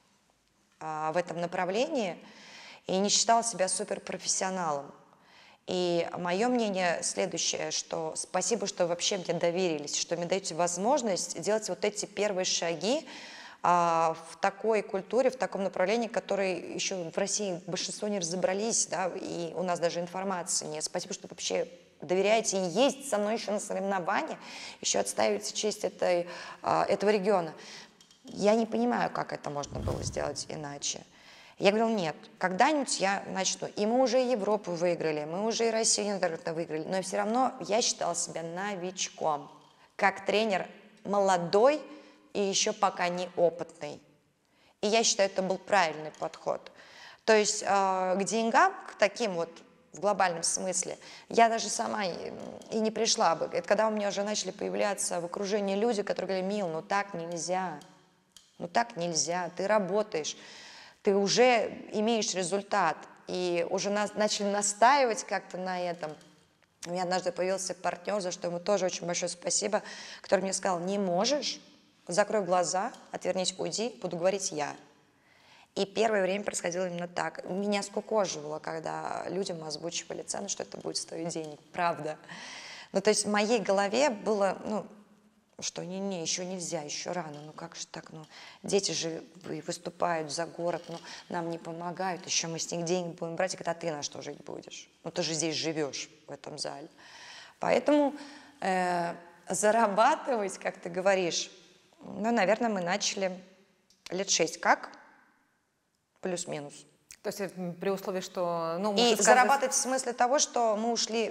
а, в этом направлении. И не считала себя суперпрофессионалом. И мое мнение следующее, что спасибо, что вообще мне доверились, что мне даете возможность делать вот эти первые шаги а, в такой культуре, в таком направлении, которые еще в России большинство не разобрались, да, и у нас даже информации нет. Спасибо, что вообще доверяете и ездите со мной еще на соревнования, еще отстаиваете честь этой, а, этого региона. Я не понимаю, как это можно было сделать иначе. Я говорила, нет, когда-нибудь я начну. И мы уже Европу выиграли, мы уже и Россию неоднократно выиграли, но все равно я считала себя новичком, как тренер молодой и еще пока неопытный. И я считаю, это был правильный подход. То есть э, к деньгам, к таким вот в глобальном смысле, я даже сама и, и не пришла бы. Это когда у меня уже начали появляться в окружении люди, которые говорили, Мил, ну так нельзя, ну так нельзя, ты работаешь. Ты уже имеешь результат, и уже нас, начали настаивать как-то на этом. У меня однажды появился партнер, за что ему тоже очень большое спасибо, который мне сказал, не можешь, закрой глаза, отвернись, уйди, буду говорить я. И первое время происходило именно так. Меня скукоживало, когда людям озвучивали цену, что это будет стоить денег, правда. Ну, то есть в моей голове было, ну, что не-не, еще нельзя, еще рано, ну как же так, ну дети же выступают за город, ну нам не помогают, еще мы с них деньги будем брать, и когда ты на что жить будешь? Ну ты же здесь живешь, в этом зале. Поэтому э, зарабатывать, как ты говоришь, ну, наверное, мы начали лет шесть как, плюс-минус. То есть при условии, что... Ну, и сказать... зарабатывать в смысле того, что мы ушли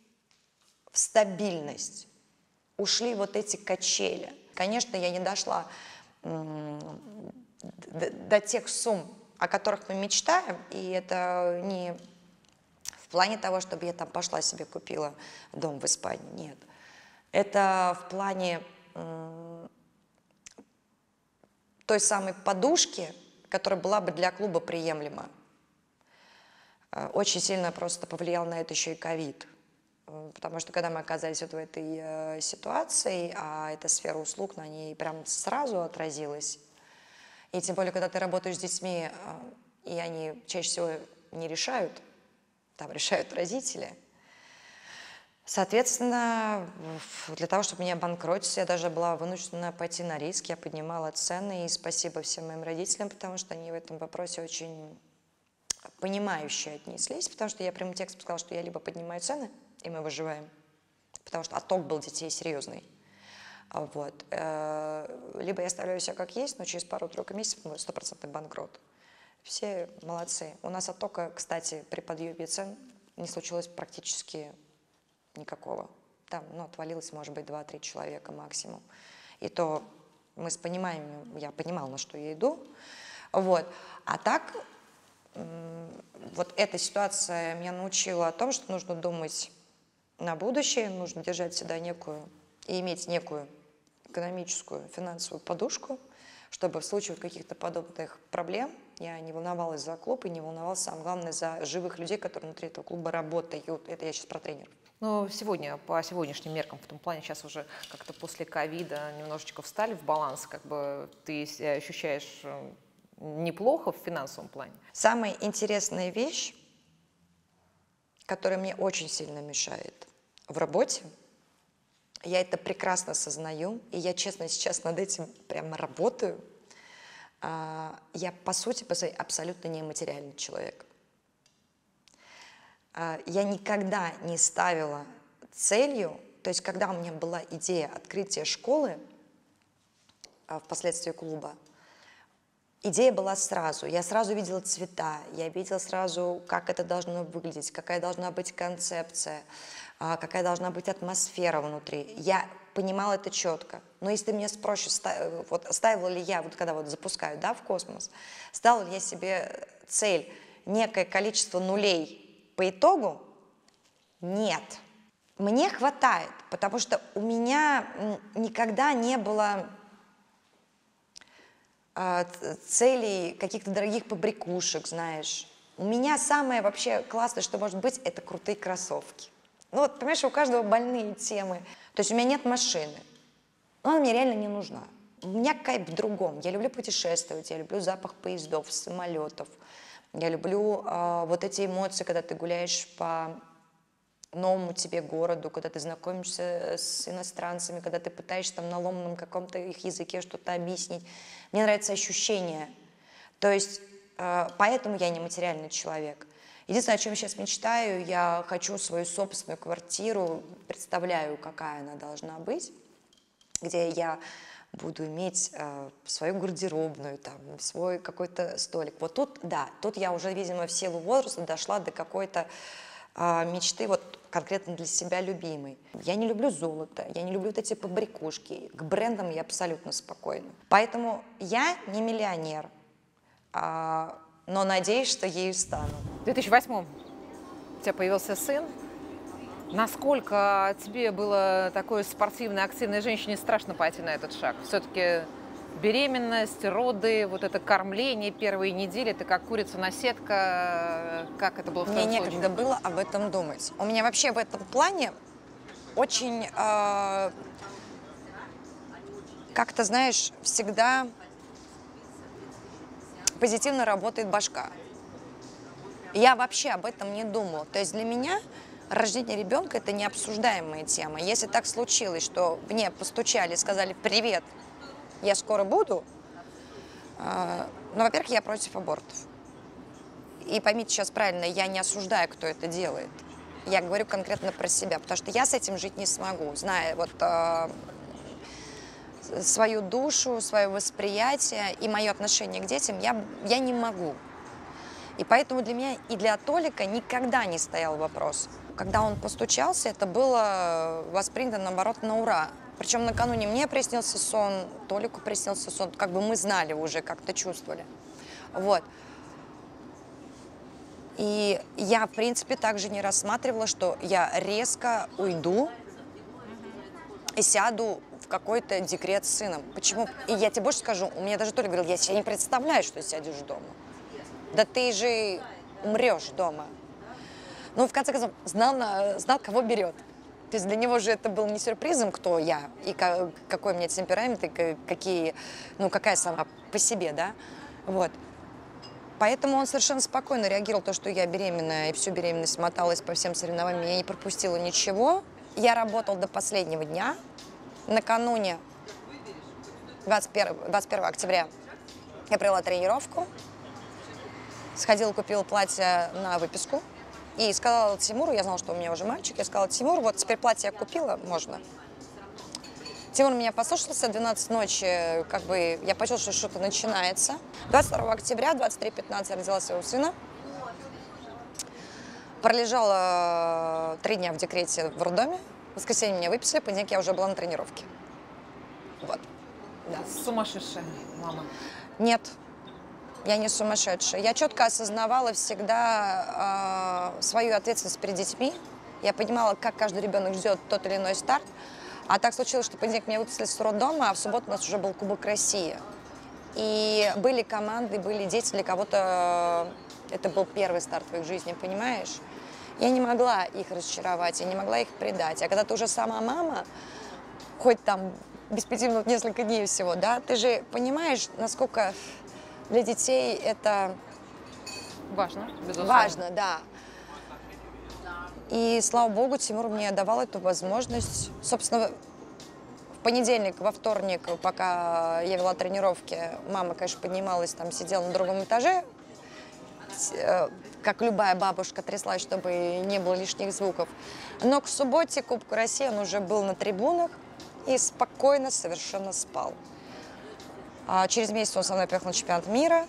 в стабильность. Ушли вот эти качели. Конечно, я не дошла до, до тех сумм, о которых мы мечтаем, и это не в плане того, чтобы я там пошла себе купила дом в Испании, нет. Это в плане той самой подушки, которая была бы для клуба приемлема. Очень сильно просто повлиял на это еще и ковид. Потому что когда мы оказались вот в этой э, ситуации, а эта сфера услуг на ней прям сразу отразилась, и тем более, когда ты работаешь с детьми, э, и они чаще всего не решают, там решают родители, соответственно, для того, чтобы не обанкротиться, я даже была вынуждена пойти на риск, я поднимала цены, и спасибо всем моим родителям, потому что они в этом вопросе очень понимающе отнеслись, потому что я прямым текстом сказала, что я либо поднимаю цены, и мы выживаем, потому что отток был детей серьезный. Вот. Либо я оставляю все как есть, но через пару-тройку месяцев мы стопроцентный банкрот. Все молодцы. У нас оттока, кстати, при подъеме цен не случилось практически никакого. Там, ну, отвалилось, может быть, два-три человека максимум. И то мы с пониманием, я понимала, на что я иду. Вот. А так, вот эта ситуация меня научила о том, что нужно думать на будущее, нужно держать всегда некую и иметь некую экономическую, финансовую подушку, чтобы в случае каких-то подобных проблем я не волновалась за клуб и не волновалась, самое главное, за живых людей, которые внутри этого клуба работают. Это я сейчас про тренеров. Но сегодня, по сегодняшним меркам, в том плане, сейчас уже как-то после ковида немножечко встали в баланс, как бы ты себя ощущаешь неплохо в финансовом плане? Самая интересная вещь, которая мне очень сильно мешает в работе, я это прекрасно осознаю, и я, честно, сейчас над этим прямо работаю. Я, по сути, по своей абсолютно нематериальный человек. Я никогда не ставила целью, то есть когда у меня была идея открытия школы, впоследствии клуба, идея была сразу. Я сразу видела цвета, я видела сразу, как это должно выглядеть, какая должна быть концепция, какая должна быть атмосфера внутри. Я понимала это четко. Но если ты меня спросишь, вот, ставила ли я, вот когда вот запускаю, да, в космос, ставила ли я себе цель, некое количество нулей по итогу? Нет. Мне хватает, потому что у меня никогда не было э, целей каких-то дорогих побрякушек, знаешь. У меня самое вообще классное, что может быть, это крутые кроссовки. Ну вот, понимаешь, у каждого больные темы. То есть у меня нет машины, но она мне реально не нужна. У меня кайф в другом. Я люблю путешествовать, я люблю запах поездов, самолетов. Я люблю э, вот эти эмоции, когда ты гуляешь по новому тебе городу, когда ты знакомишься с иностранцами, когда ты пытаешься там на ломаном каком-то их языке что-то объяснить. Мне нравится ощущение. То есть э, поэтому я не материальный человек. Единственное, о чем я сейчас мечтаю, я хочу свою собственную квартиру, представляю, какая она должна быть, где я буду иметь э, свою гардеробную, там, свой какой-то столик. Вот тут, да, тут я уже, видимо, в силу возраста дошла до какой-то э, мечты, вот конкретно для себя любимой. Я не люблю золото, я не люблю вот эти побрякушки. К брендам я абсолютно спокойна. Поэтому я не миллионер, э, но надеюсь, что ею стану. В две тысячи восьмом у тебя появился сын. Насколько тебе было такой спортивной, активной женщине страшно пойти на этот шаг? Все-таки беременность, роды, вот это кормление первые недели, ты как курица-наседка, как это было в Мне твоем некогда случае? было об этом думать. У меня вообще в этом плане очень, э, как-то, знаешь, всегда позитивно работает башка. Я вообще об этом не думала. То есть для меня рождение ребенка – это необсуждаемая тема. Если так случилось, что мне постучали и сказали «Привет, я скоро буду», э, ну, во-первых, я против абортов. И поймите сейчас правильно, я не осуждаю, кто это делает. Я говорю конкретно про себя, потому что я с этим жить не смогу, зная вот э, свою душу, свое восприятие и мое отношение к детям, я, я не могу. И поэтому для меня и для Толика никогда не стоял вопрос. Когда он постучался, это было воспринято, наоборот, на ура. Причем накануне мне приснился сон, Толику приснился сон, как бы мы знали уже, как-то чувствовали. Вот. И я, в принципе, также не рассматривала, что я резко уйду и сяду в какой-то декрет с сыном. Почему? И я тебе больше скажу, у меня даже Толик говорил, я себе не представляю, что ты сядешь дома. Да ты же умрешь дома. Ну, в конце концов, знал, знал, кого берет. То есть для него же это был не сюрпризом, кто я, и какой у меня темперамент, и какие, ну, какая сама по себе, да. Вот. Поэтому он совершенно спокойно реагировал, то, что я беременная, и всю беременность моталась по всем соревнованиям, я не пропустила ничего. Я работала до последнего дня. Накануне двадцать первого октября я провела тренировку. Сходила, купила платье на выписку. И сказала Тимуру, я знала, что у меня уже мальчик, я сказала: Тимур, вот теперь платье я купила, можно. Тимур меня послушался, двенадцать ночи, как бы я почувствовала, что что-то начинается. двадцать второго октября, двадцать три пятнадцать я родила своего сына. Пролежала три дня в декрете в роддоме. В воскресенье меня выписали, в понедельник я уже была на тренировке. Вот. Да. Сумасшедшая мама. Нет, я не сумасшедшая. Я четко осознавала всегда э, свою ответственность перед детьми. Я понимала, как каждый ребенок ждет тот или иной старт. А так случилось, что в понедельник меня выпустили с роддома, а в субботу у нас уже был Кубок России. И были команды, были дети, для кого-то это был первый старт в их жизни, понимаешь? Я не могла их разочаровать, я не могла их предать. А когда ты уже сама мама, хоть там без пяти минут несколько дней всего, да, ты же понимаешь, насколько для детей это Важно, безусловно. важно, да. И, слава богу, Тимур мне давал эту возможность. Собственно, в понедельник, во вторник, пока я вела тренировки, мама, конечно, поднималась, там сидела на другом этаже, как любая бабушка, тряслась, чтобы не было лишних звуков. Но к субботе, Кубку России, он уже был на трибунах и спокойно совершенно спал. А через месяц он со мной поехал на чемпионат мира.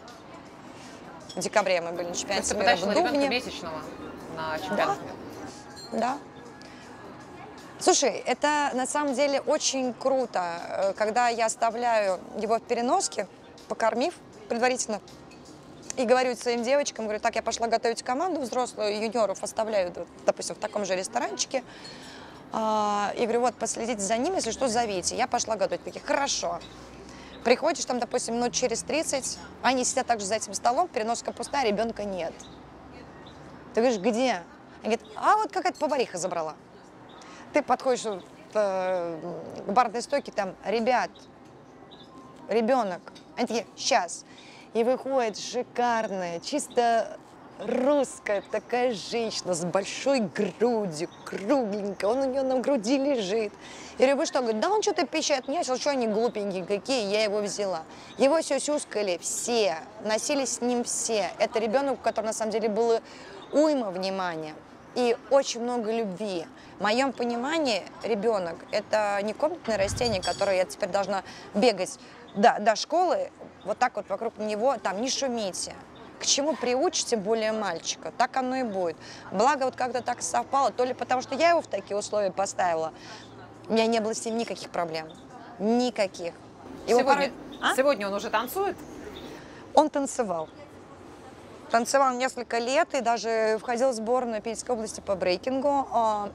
В декабре мы были на чемпионате мира в Ты пытаешься на ребенка Дубне. месячного на чемпионат мира? Да. Слушай, это на самом деле очень круто, когда я оставляю его в переноске, покормив предварительно, и говорю своим девочкам, говорю: так, я пошла готовить команду взрослую, юниоров оставляю, допустим, в таком же ресторанчике, и говорю: вот, последите за ними, если что, зовите. Я пошла готовить. Такие: хорошо. Приходишь там, допустим, минут через тридцать, они сидят также за этим столом, переноска пустая, ребенка нет. Ты говоришь: где? Они говорят: а вот какая-то повариха забрала. Ты подходишь к барной стойке, там: ребят, ребенок. Они такие: сейчас. И выходит шикарная, чисто русская такая женщина с большой грудью, кругленькая, он у нее на груди лежит. И говорю: вы что? Говорит: да он что-то пищает. Нет, что они глупенькие какие, я его взяла. Его сюсюскали все, носились с ним все. Это ребенок, у которого на самом деле было уйма внимания и очень много любви. В моем понимании ребенок – это не комнатное растение, которое я теперь должна бегать до, до школы, вот так вот вокруг него, там, не шумите. К чему приучите более мальчика, так оно и будет. Благо, вот как-то так совпало, то ли потому, что я его в такие условия поставила, у меня не было с ним никаких проблем. Никаких. Его Сегодня, порой... а? сегодня он уже танцует? Он танцевал. Танцевал несколько лет и даже входил в сборную Питерской области по брейкингу.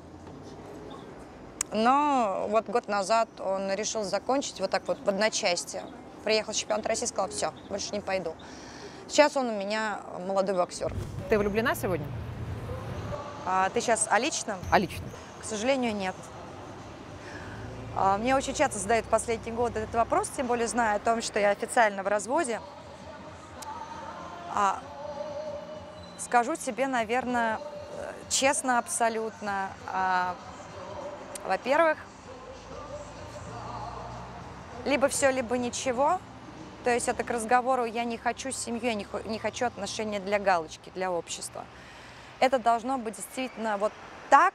Но вот год назад он решил закончить вот так вот в одночасье. Приехал в чемпионат России и сказал: все, больше не пойду. Сейчас он у меня молодой боксер. Ты влюблена сегодня? А ты сейчас о личном? А лично? К сожалению, нет. А, мне очень часто задают в последние годы этот вопрос, тем более зная о том, что я официально в разводе. А, скажу тебе, наверное, честно абсолютно. А, во-первых, либо все, либо ничего. То есть это к разговору: я не хочу семью, я не, не хочу отношения для галочки, для общества. Это должно быть действительно вот так,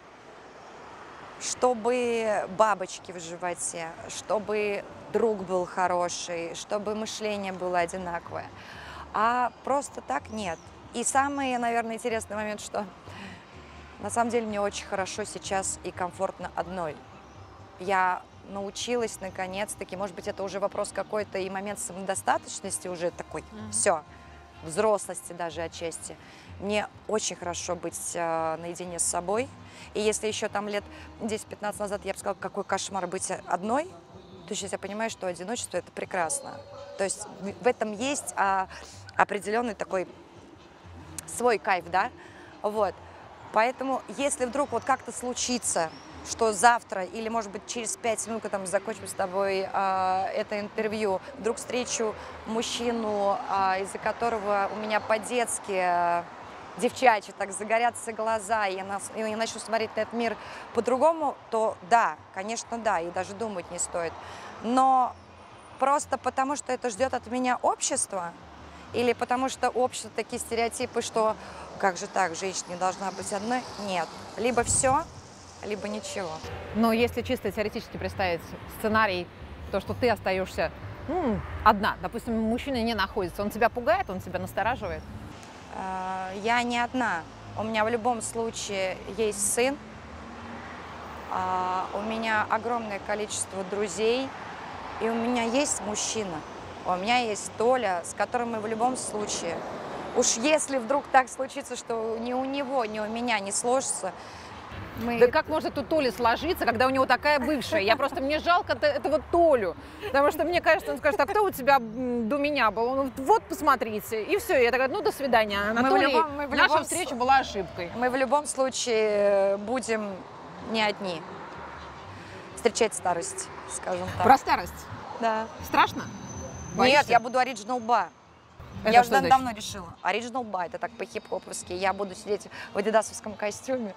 чтобы бабочки в животе, чтобы друг был хороший, чтобы мышление было одинаковое. А просто так нет. И самый, наверное, интересный момент, что на самом деле мне очень хорошо сейчас и комфортно одной. Я научилась наконец-таки, может быть, это уже вопрос какой-то и момент самодостаточности уже такой, mm-hmm. все, взрослости даже отчасти. Мне очень хорошо быть э, наедине с собой. И если еще там лет десять-пятнадцать назад я бы сказала: какой кошмар быть одной, то сейчас я понимаю, что одиночество – это прекрасно. То есть в этом есть а, определенный такой свой кайф, да, вот. Поэтому если вдруг вот как-то случится, что завтра или, может быть, через пять минут, когда мы закончим с тобой а, это интервью, вдруг встречу мужчину, а, из-за которого у меня по-детски а, девчачьи так загорятся глаза, и я, нас, и я начну смотреть на этот мир по-другому, то да, конечно, да, и даже думать не стоит. Но просто потому, что это ждет от меня общество, Или потому что общество такие стереотипы, что как же так, женщина не должна быть одной? Нет. Либо все, либо ничего. Но если чисто теоретически представить сценарий, то, что ты остаешься ну, одна, допустим, мужчина не находится, он тебя пугает, он тебя настораживает? Э, Я не одна. У меня в любом случае есть сын. А, У меня огромное количество друзей. И у меня есть мужчина. У меня есть Толя, с которым мы в любом случае. Уж если вдруг так случится, что ни у него, ни у меня не сложится, мы... Да как может у Толи сложиться, когда у него такая бывшая? Я просто, мне жалко этого Толю, потому что мне кажется, он скажет, а кто у тебя до меня был? Он, вот, посмотрите, и все. Я такая, ну, до свидания. Анатолий, Мы в любом- мы в наша любом встреча с- была ошибкой. Мы в любом случае будем не одни. Встречать старость, скажем так. Про старость. Да. Страшно? Нет, Боишься? я буду оригинал ба. Это Я что уже значит? давно решила. Оригинал ба, это так по-хип-хоповски. Я буду сидеть в адидасовском костюме.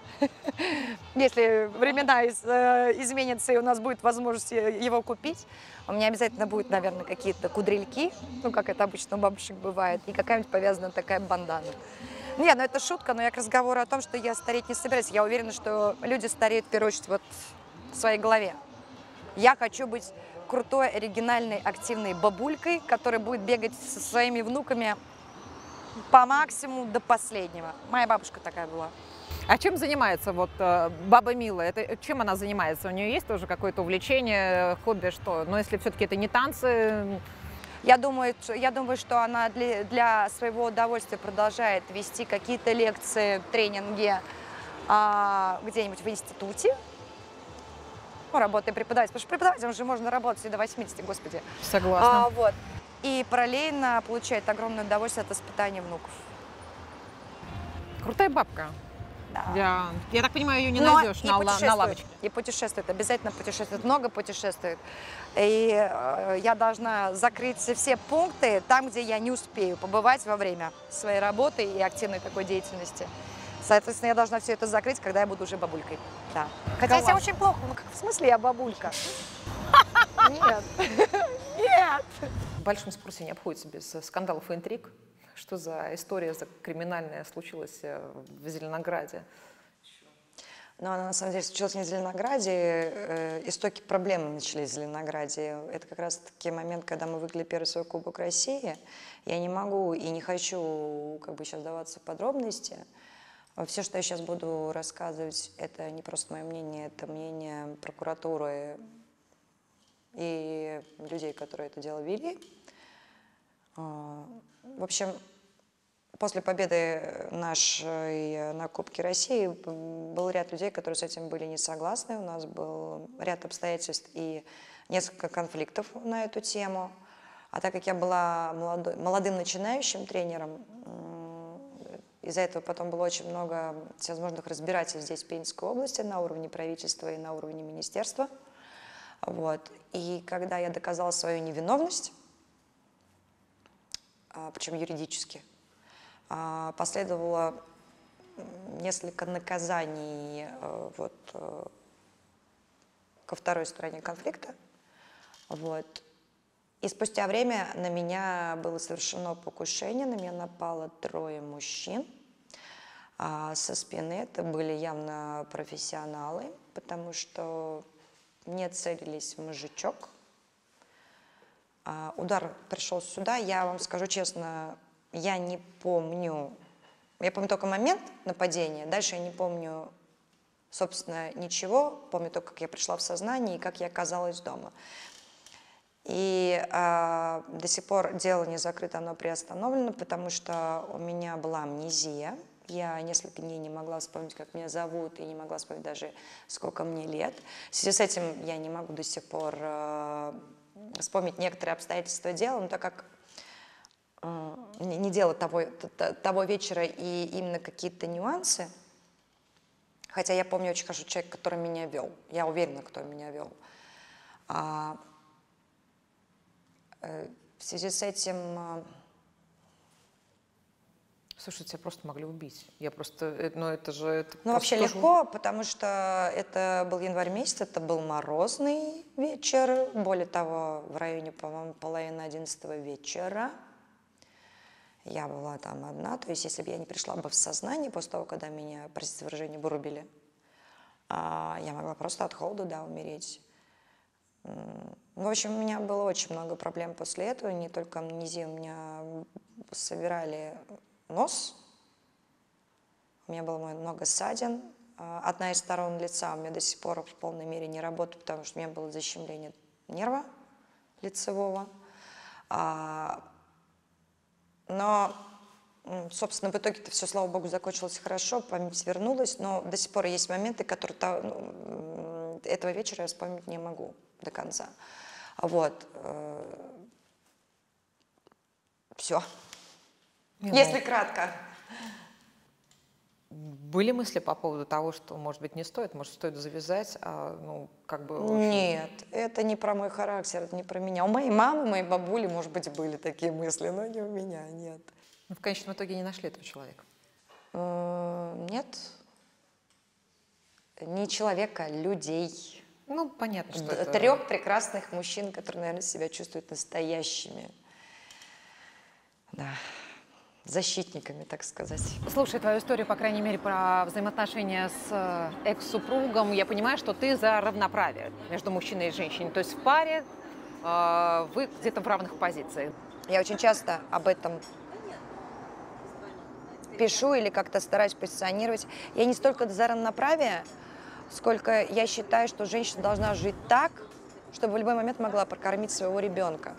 Если времена из- э, изменятся и у нас будет возможность его купить, у меня обязательно будут, наверное, какие-то кудрельки, ну, как это обычно у бабушек бывает, и какая-нибудь повязанная такая бандана. Не, ну это шутка, но я к разговору о том, что я стареть не собираюсь. Я уверена, что люди стареют в первую очередь вот в своей голове. Я хочу быть крутой, оригинальной, активной бабулькой, которая будет бегать со своими внуками по максимуму до последнего. Моя бабушка такая была. А чем занимается вот э, баба Мила? Это, чем она занимается? У нее есть тоже какое-то увлечение, хобби, что? Но если все-таки это не танцы... Я думаю, что- я думаю, что она для, для своего удовольствия продолжает вести какие-то лекции, тренинги а, где-нибудь в институте. Ну, работая преподавателем, потому что преподавателем же можно работать и до восьмидесяти, господи. Согласна. А, вот. И параллельно получает огромное удовольствие от воспитания внуков. Крутая бабка. Да. Я, я так понимаю, ее не Но найдешь и на, ла- на путешествует, лавочке. И путешествует, обязательно путешествует, много путешествует. И э, я должна закрыть все пункты там, где я не успею побывать во время своей работы и активной такой деятельности. Соответственно, я должна все это закрыть, когда я буду уже бабулькой. Да. Хотя я себя Класс. очень плохо, ну как в смысле я бабулька? Нет. Нет. В большом спорте не обходится без скандалов и интриг. Что за история за криминальная случилась э, в Зеленограде? Но она на самом деле случилась не в Зеленограде. э, Истоки проблемы начались в Зеленограде. Это как раз-таки момент, когда мы выиграли первый свой Кубок России. Я не могу и не хочу как бы сейчас вдаваться в подробности. Все, что я сейчас буду рассказывать, это не просто мое мнение, это мнение прокуратуры и людей, которые это дело вели. А, В общем, после победы нашей на Кубке России был ряд людей, которые с этим были не согласны. У нас был ряд обстоятельств и несколько конфликтов на эту тему. А так как я была молодой, молодым начинающим тренером, из-за этого потом было очень много всевозможных разбирательств здесь, в Пензенской области, на уровне правительства и на уровне министерства. Вот. И когда я доказала свою невиновность, причем юридически, последовало несколько наказаний вот, ко второй стороне конфликта. Вот. И спустя время на меня было совершено покушение, на меня напало трое мужчин а со спины. Это были явно профессионалы, потому что мне целились в мозжечок. А удар пришел сюда, я вам скажу честно, я не помню, я помню только момент нападения, дальше я не помню, собственно, ничего, помню только, как я пришла в сознание и как я оказалась дома. И э, до сих пор дело не закрыто, оно приостановлено, потому что у меня была амнезия. Я несколько дней не могла вспомнить, как меня зовут, и не могла вспомнить даже, сколько мне лет. В связи с этим я не могу до сих пор э, вспомнить некоторые обстоятельства дела, но так как э, не дело того, того вечера и именно какие-то нюансы, хотя я помню очень хорошо человека, который меня вел, я уверена, кто меня вел. А, В связи с этим... Слушай, тебя просто могли убить. Я просто, ну это же... Это Ну вообще тоже... легко, потому что это был январь месяц, это был морозный вечер. Более того, в районе, по-моему, половины одиннадцатого вечера. Я была там одна, то есть если бы я не пришла бы в сознание после того, когда меня, простите выражение, вырубили, я могла просто от холода, да, умереть. В общем, у меня было очень много проблем после этого, не только амнезия, у меня собирали нос, у меня было много ссадин, одна из сторон лица у меня до сих пор в полной мере не работает, потому что у меня было защемление нерва лицевого. Но, собственно, в итоге-то все, слава богу, закончилось хорошо, память вернулась, но до сих пор есть моменты, которые ну, этого вечера я вспомнить не могу до конца. Вот. Все. Если кратко. Были мысли по поводу того, что, может быть, не стоит, может, стоит завязать, а, ну, как бы... Общем... Нет, это не про мой характер, это не про меня. У моей мамы, моей бабули, может быть, были такие мысли, но не у меня, нет. В конечном итоге не нашли этого человека? Нет. Не человека, людей. Ну, понятно, что это... Трех прекрасных мужчин, которые, наверное, себя чувствуют настоящими. Да. Защитниками, так сказать. Слушай, твою историю, по крайней мере, про взаимоотношения с экс-супругом, я понимаю, что ты за равноправие между мужчиной и женщиной. То есть в паре э, вы где-то в равных позициях. Я очень часто об этом пишу или как-то стараюсь позиционировать. Я не столько за равноправие, сколько я считаю, что женщина должна жить так, чтобы в любой момент могла прокормить своего ребенка.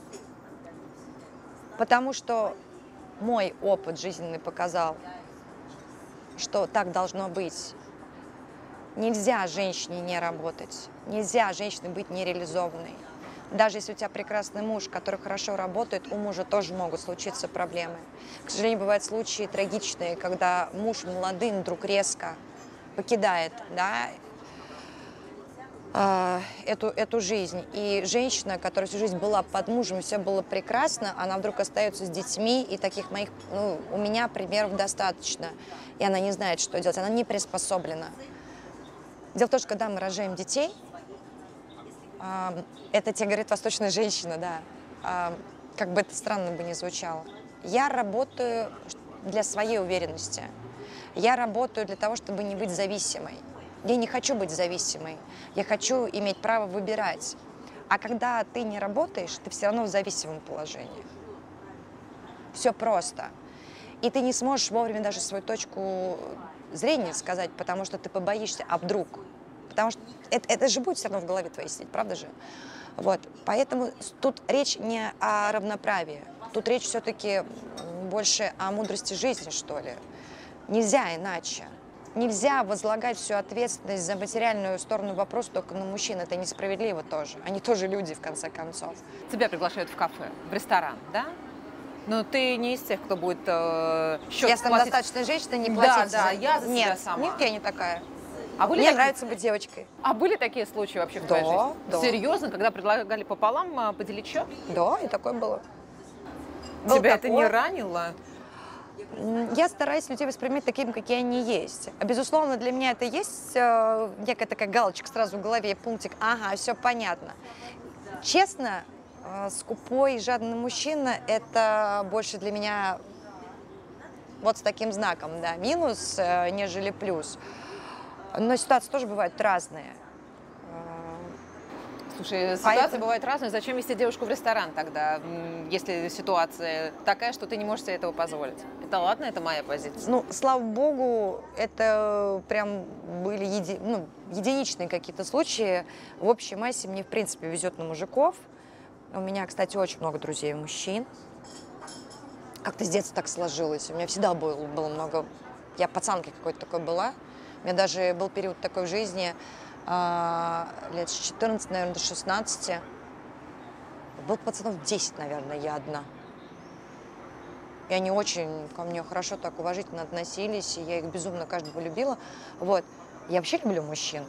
Потому что мой опыт жизненный показал, что так должно быть. Нельзя женщине не работать, нельзя женщине быть нереализованной. Даже если у тебя прекрасный муж, который хорошо работает, у мужа тоже могут случиться проблемы. К сожалению, бывают случаи трагичные, когда муж молодым вдруг резко покидает, да, Эту, эту жизнь. И женщина, которая всю жизнь была под мужем, все было прекрасно, она вдруг остается с детьми, и таких моих, ну, у меня примеров достаточно. И она не знает, что делать, она не приспособлена. Дело в том, что когда мы рожаем детей, э, это тебе говорит восточная женщина, да, э, как бы это странно бы ни звучало. Я работаю для своей уверенности. Я работаю для того, чтобы не быть зависимой. Я не хочу быть зависимой, я хочу иметь право выбирать. А когда ты не работаешь, ты все равно в зависимом положении. Все просто. И ты не сможешь вовремя даже свою точку зрения сказать, потому что ты побоишься, а вдруг? Потому что это, это же будет все равно в голове твоей сидеть, правда же? Вот. Поэтому тут речь не о равноправии, тут речь все-таки больше о мудрости жизни, что ли. Нельзя иначе. Нельзя возлагать всю ответственность за материальную сторону вопроса только на мужчин. Это несправедливо тоже. Они тоже люди, в конце концов. Тебя приглашают в кафе, в ресторан, да? Но ты не из тех, кто будет э, счет Я самодостаточная женщина, не платить. Да, да, я за Нет, себя сама. нет, я не такая. А были Мне такие... нравится быть девочкой. А были такие случаи вообще в Да, твоей жизни? да. Серьезно, когда предлагали пополам поделить счет? Да, и такое было. Тебя Был это такое. не ранило? Я стараюсь людей воспринимать такими, какие они есть. Безусловно, для меня это есть э, некая такая галочка сразу в голове, пунктик, ага, все понятно. Честно, э, скупой и жадный мужчина – это больше для меня вот с таким знаком, да, минус, э, нежели плюс. Но ситуации тоже бывают разные. Слушай, ситуации Поэтому... бывают разные. Зачем вести девушку в ресторан тогда, если ситуация такая, что ты не можешь себе этого позволить? Это ладно, это моя позиция. Ну, слава богу, это прям были еди... ну, единичные какие-то случаи. В общей массе мне, в принципе, везет на мужиков. У меня, кстати, очень много друзей мужчин. Как-то с детства так сложилось. У меня всегда было, было много... Я пацанкой какой-то такой была. У меня даже был период такой в жизни... лет с четырнадцати, наверное, до шестнадцати. Был пацанов десять, наверное, я одна. И они очень ко мне хорошо так уважительно относились, и я их безумно каждого любила. Вот. Я вообще люблю мужчин.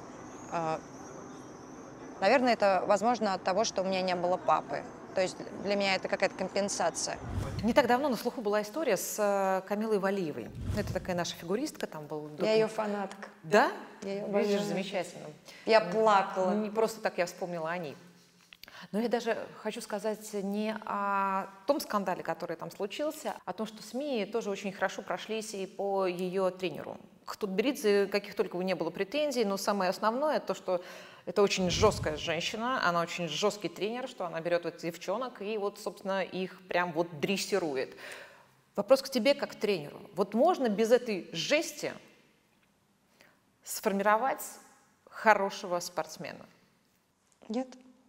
Наверное, это возможно от того, что у меня не было папы. То есть для меня это какая-то компенсация. Не так давно на слуху была история с Камилой Валиевой. Это такая наша фигуристка, там был... Я ее фанатка. Да? Я ее Видишь, обожаю. замечательно. Я плакала. Не просто так я вспомнила о ней. Но я даже хочу сказать не о том скандале, который там случился, а о том, что СМИ тоже очень хорошо прошлись и по ее тренеру. К Тутберидзе каких только бы не было претензий, но самое основное то, что это очень жесткая женщина, она очень жесткий тренер, что она берет вот девчонок и вот, собственно, их прям вот дрессирует. Вопрос к тебе как к тренеру. Вот можно без этой жести сформировать хорошего спортсмена? Нет.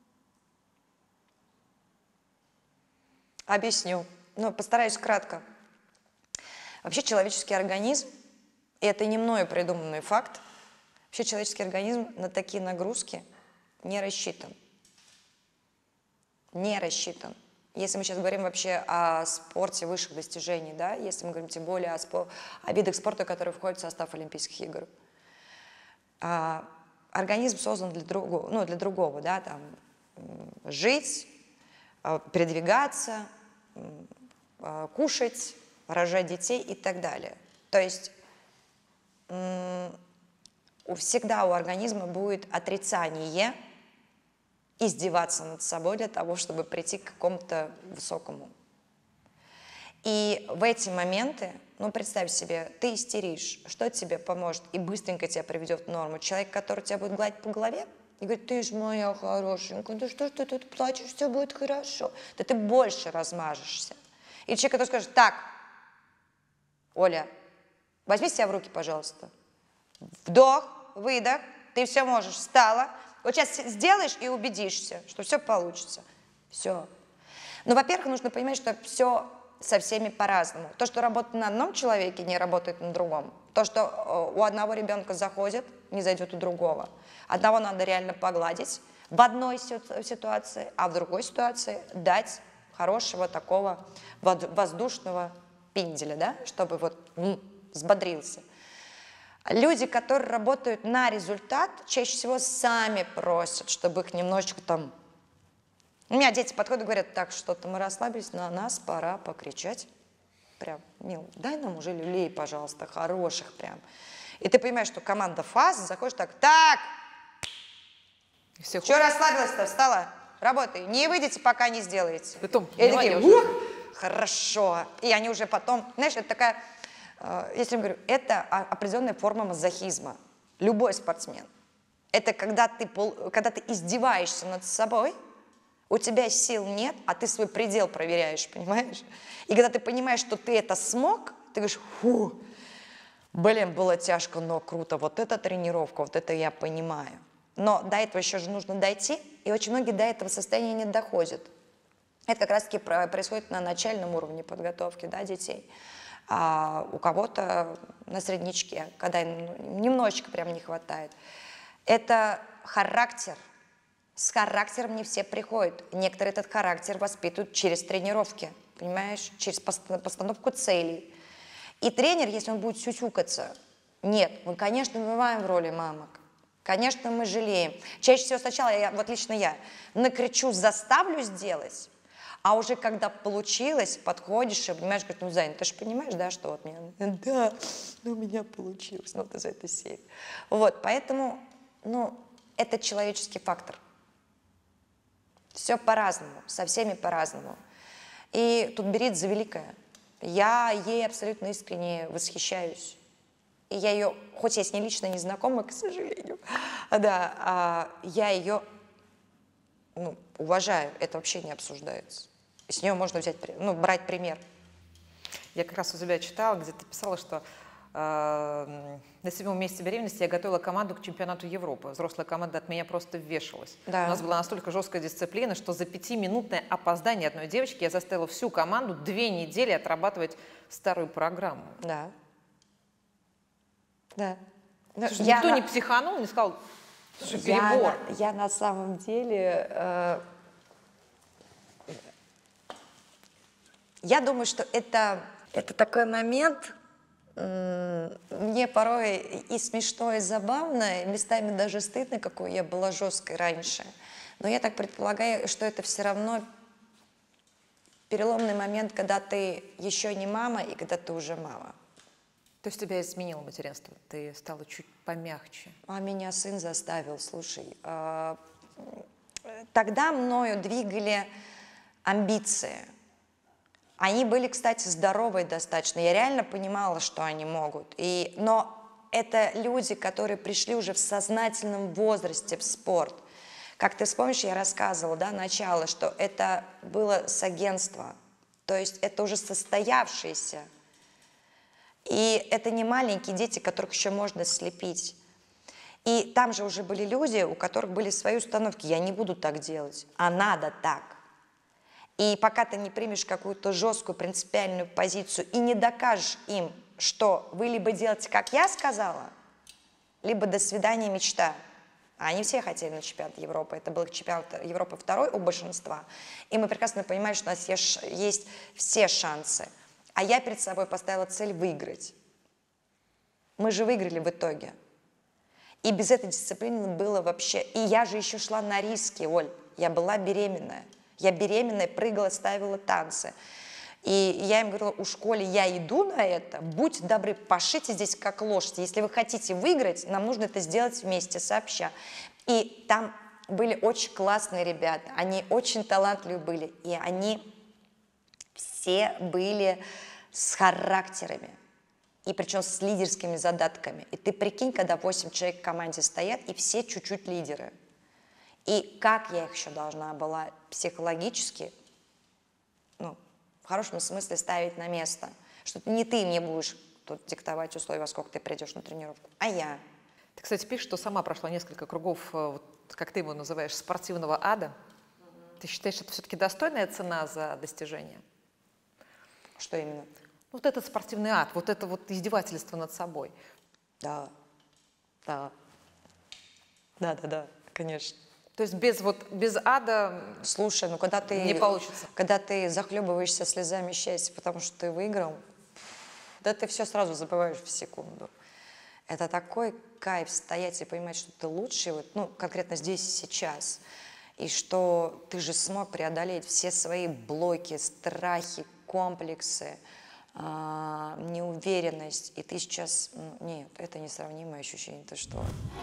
Объясню. Ну, постараюсь кратко. Вообще человеческий организм, и это не мною придуманный факт, вообще человеческий организм на такие нагрузки не рассчитан. Не рассчитан. Если мы сейчас говорим вообще о спорте высших достижений, да, если мы говорим тем более о, спо о видах спорта, которые входят в состав Олимпийских игр, а, организм создан для другого, ну, для другого, да, там, жить, передвигаться, кушать, рожать детей и так далее. То есть всегда у организма будет отрицание, издеваться над собой для того, чтобы прийти к какому-то высокому. И в эти моменты, ну, представь себе, ты истеришь, что тебе поможет и быстренько тебя приведет в норму? Человек, который тебя будет гладить по голове и говорит: ты ж моя хорошенькая, да что ж ты тут плачешь, все будет хорошо. Да ты больше размажешься. И человек, который скажет: так, Оля, возьми себя в руки, пожалуйста. Вдох, выдох, ты все можешь, встала. Вот сейчас сделаешь и убедишься, что все получится. Все. Но, во-первых, нужно понимать, что все со всеми по-разному. То, что работает на одном человеке, не работает на другом. То, что у одного ребенка заходит, не зайдет у другого. Одного надо реально погладить в одной ситуации, а в другой ситуации дать хорошего такого воздушного пинделя, да, чтобы вот м, взбодрился. Люди, которые работают на результат, чаще всего сами просят, чтобы их немножечко там... У меня дети подходят и говорят: так, что-то мы расслабились, на нас пора покричать. Прям, мил, дай нам уже люлей, пожалуйста, хороших прям. И ты понимаешь, что команда ФАС, заходишь так: так, что расслабилась-то, встала, работай, не выйдете, пока не сделаете. Потом, и такие: уже... хорошо. И они уже потом, знаешь, это такая... Если я говорю, это определенная форма мазохизма. Любой спортсмен. Это когда ты, когда ты издеваешься над собой, у тебя сил нет, а ты свой предел проверяешь, понимаешь? И когда ты понимаешь, что ты это смог, ты говоришь: фу, блин, было тяжко, но круто. Вот это тренировка, вот это я понимаю. Но до этого еще же нужно дойти, и очень многие до этого состояния не доходят. Это как раз-таки происходит на начальном уровне подготовки, да, детей. А у кого-то на среднячке, когда им немножечко прям не хватает. Это характер. С характером не все приходят. Некоторые этот характер воспитывают через тренировки, понимаешь, через постановку целей. И тренер, если он будет сюсюкаться, нет, мы, конечно, бываем в роли мамок. Конечно, мы жалеем. Чаще всего сначала, я, вот лично я, накричу, заставлю сделать. А уже когда получилось, подходишь и понимаешь, говоришь: ну, Зайн, ты же понимаешь, да, что вот меня... Да, ну, у меня получилось, ну, вот из этой серии. Вот, поэтому, ну, это человеческий фактор. Все по-разному, со всеми по-разному. И Тутберидзе великая. Я ей абсолютно искренне восхищаюсь. И я ее, хоть я с ней лично не знакома, к сожалению, да, а я ее, ну, уважаю, это вообще не обсуждается. С нее можно взять, ну, брать пример. Я как раз у тебя читала, где ты писала, что э, на седьмом месяце беременности я готовила команду к чемпионату Европы. Взрослая команда от меня просто вешалась. Да. У нас была настолько жесткая дисциплина, что за пятиминутное опоздание одной девочки я заставила всю команду две недели отрабатывать старую программу. Да. Да. Слушай, никто на... не психанул, не сказал: слушай, перебор. Я, я на самом деле... Э... Я думаю, что это, это такой момент, мне порой и смешно, и забавно, и местами даже стыдно, какой я была жесткой раньше. Но я так предполагаю, что это все равно переломный момент, когда ты еще не мама, и когда ты уже мама. То есть тебя изменило материнство? Ты стала чуть помягче? А меня сын заставил, слушай... Тогда мною двигали амбиции. Они были, кстати, здоровые достаточно. Я реально понимала, что они могут. И, но это люди, которые пришли уже в сознательном возрасте в спорт. Как ты вспомнишь, я рассказывала, да, начало, что это было с агентства. То есть это уже состоявшиеся. И это не маленькие дети, которых еще можно слепить. И там же уже были люди, у которых были свои установки. Я не буду так делать, а надо так. И пока ты не примешь какую-то жесткую принципиальную позицию и не докажешь им, что вы либо делаете, как я сказала, либо до свидания, мечта. А они все хотели на чемпионат Европы. Это был чемпионат Европы второй у большинства. И мы прекрасно понимали, что у нас есть, есть все шансы. А я перед собой поставила цель выиграть. Мы же выиграли в итоге. И без этой дисциплины было вообще... И я же еще шла на риски, Оль. Я была беременная. Я беременная, прыгала, ставила танцы. И я им говорила, у школе я иду на это, будьте добры, пошите здесь как лошадь. Если вы хотите выиграть, нам нужно это сделать вместе, сообща. И там были очень классные ребята, они очень талантливые были, и они все были с характерами, и причем с лидерскими задатками. И ты прикинь, когда восемь человек в команде стоят, и все чуть-чуть лидеры. И как я их еще должна была психологически, ну, в хорошем смысле ставить на место, что не ты мне будешь тут диктовать условия, во сколько ты придешь на тренировку, а я. Ты, кстати, пишешь, что сама прошла несколько кругов, вот, как ты его называешь, спортивного ада. Mm-hmm. Ты считаешь, что это все-таки достойная цена за достижение? Что именно? Вот этот спортивный ад, вот это вот издевательство над собой. Да, да, да, да, да, конечно. То есть без, вот, без ада Слушай, ну когда ты, не получится. Когда ты захлебываешься слезами счастья, потому что ты выиграл, да ты все сразу забываешь в секунду. Это такой кайф стоять и понимать, что ты лучший, вот, ну, конкретно здесь и сейчас. И что ты же смог преодолеть все свои блоки, страхи, комплексы, а, неуверенность. И ты сейчас... Ну, нет, это несравнимое ощущение. Ты что?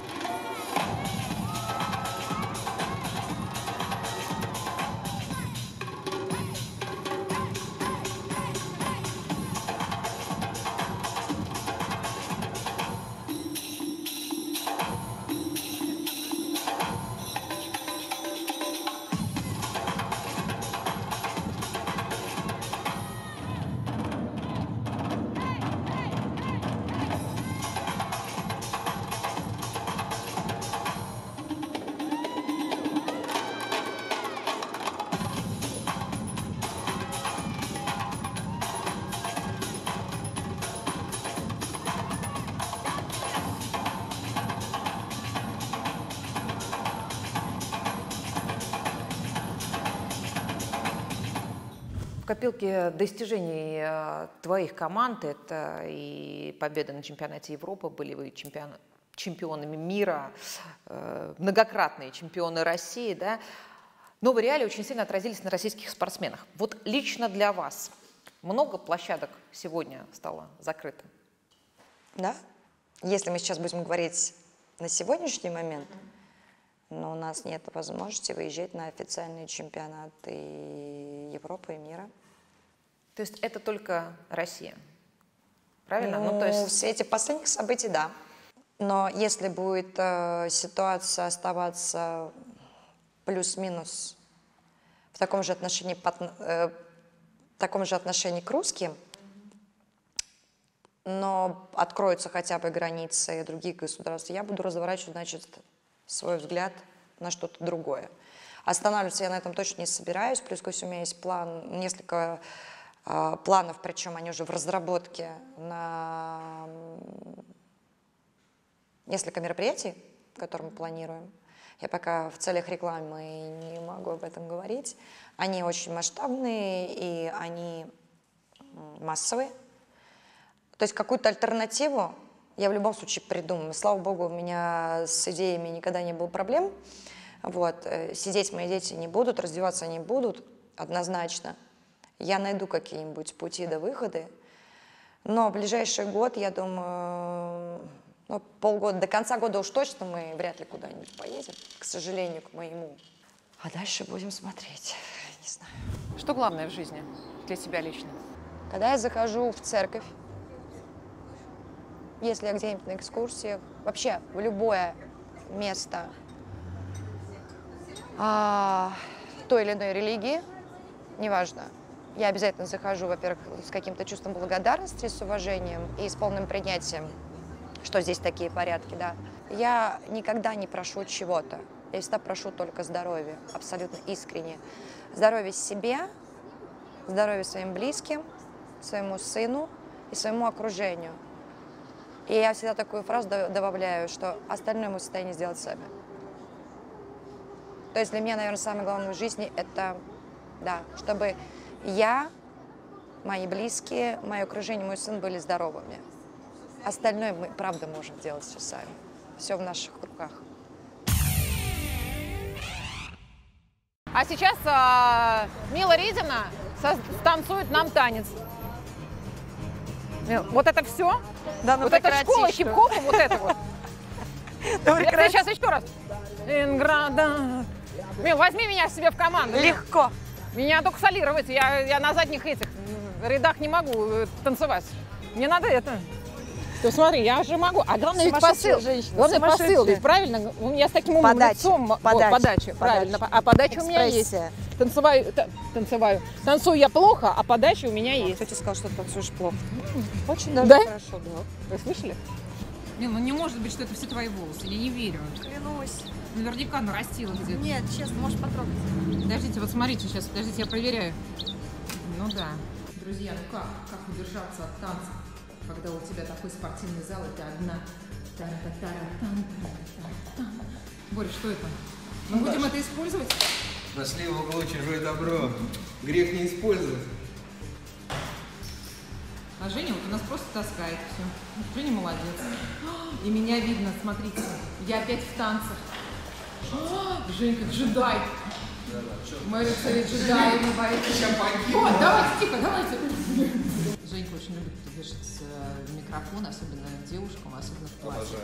В копилке достижений э, твоих команд это и победы на чемпионате Европы, были вы чемпион, чемпионами мира, э, многократные чемпионы России, да? Новые реалии очень сильно отразились на российских спортсменах. Вот лично для вас много площадок сегодня стало закрыто? Да. Если мы сейчас будем говорить на сегодняшний момент, но у нас нет возможности выезжать на официальные чемпионаты Европы и мира. То есть это только Россия, правильно? Ну, ну, то есть... в свете последних событий, да. Но если будет э, ситуация оставаться плюс-минус в таком же отношении, под, э, в таком же отношении к русским, но откроются хотя бы границы других государств, я буду разворачивать, значит, свой взгляд на что-то другое. Останавливаться я на этом точно не собираюсь, плюс ко всему у меня есть план, несколько э, планов, причем они уже в разработке, на несколько мероприятий, которые мы планируем. Я пока в целях рекламы не могу об этом говорить. Они очень масштабные и они массовые. То есть какую-то альтернативу я в любом случае придумаю. Слава богу, у меня с идеями никогда не было проблем. Вот. Сидеть мои дети не будут, раздеваться не будут, однозначно. Я найду какие-нибудь пути до выхода. Но в ближайший год, я думаю, ну, полгода, до конца года уж точно мы вряд ли куда-нибудь поедем, к сожалению, к моему. А дальше будем смотреть. Не знаю. Что главное в жизни для тебя лично? Когда я захожу в церковь, если я где-нибудь на экскурсиях, вообще в любое место а, той или иной религии, неважно, я обязательно захожу, во-первых, с каким-то чувством благодарности, с уважением и с полным принятием, что здесь такие порядки, да. Я никогда не прошу чего-то, я всегда прошу только здоровья, абсолютно искренне. Здоровья себе, здоровья своим близким, своему сыну и своему окружению. И я всегда такую фразу добавляю, что остальное мы в состоянии сделать сами. То есть для меня, наверное, самое главное в жизни – это, да, чтобы я, мои близкие, мое окружение, мой сын были здоровыми. Остальное мы, правда, можем делать все сами. Все в наших руках. А сейчас а, Мила Редина со- станцует нам танец. Мил, вот это все? Да, ну вот это прекрати, школа что? хип-хопа, вот это вот. Да Я тебе сейчас еще раз. Инграда. Мил, возьми меня себе в команду. Мил. Легко. Меня только солировать. Я, я на задних этих рядах не могу э, танцевать. Мне надо это. Ты смотри, я же могу. А главное ведь Сумасшедшая посыл. женщина, Главное посыл, сумасшедшая. ведь правильно? У меня с таким умным Подача, лицом. О, подача, подача, правильно. подача. А подача у меня есть. Экспрессия. Танцеваю, та- танцеваю. Танцую я плохо, а подача у меня есть. Кто тебе сказал, что ты танцуешь плохо? Очень даже Да? хорошо, да. Вы слышали? Не, ну не может быть, что это все твои волосы. Я не верю. Клянусь. Наверняка нарастила где-то. Нет, честно, можешь потрогать. Подождите, вот смотрите сейчас. Подождите, я проверяю. Ну да. Друзья, ну как? Как удержаться от танца, когда у тебя такой спортивный зал, и ты одна? Тан-та-тара-тан-тан-тан-тан. Боря, что это? Мы Ну, будем Даша. это использовать? Нашли в углу чужое добро. Грех не использовать. А Женя вот у нас просто таскает все. Женя молодец. И меня видно, смотрите. Я опять в танцах. Женька, джедай. Мой рыцарь джедай. Вот, давайте, тихо, давайте. Женька очень любит вешать э, микрофон, особенно девушкам, особенно в платье.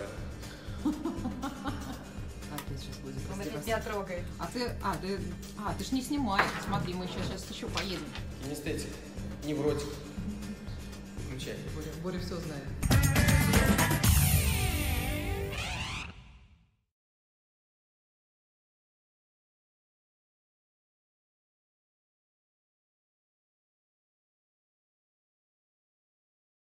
Опять сейчас будет. Он опять тебя трогает. А ты, а, ты, а, ты ж не снимаешь. Смотри, мы сейчас, сейчас еще поедем. Кинестетик. Невротик. Включай. Боря, Боря все знает.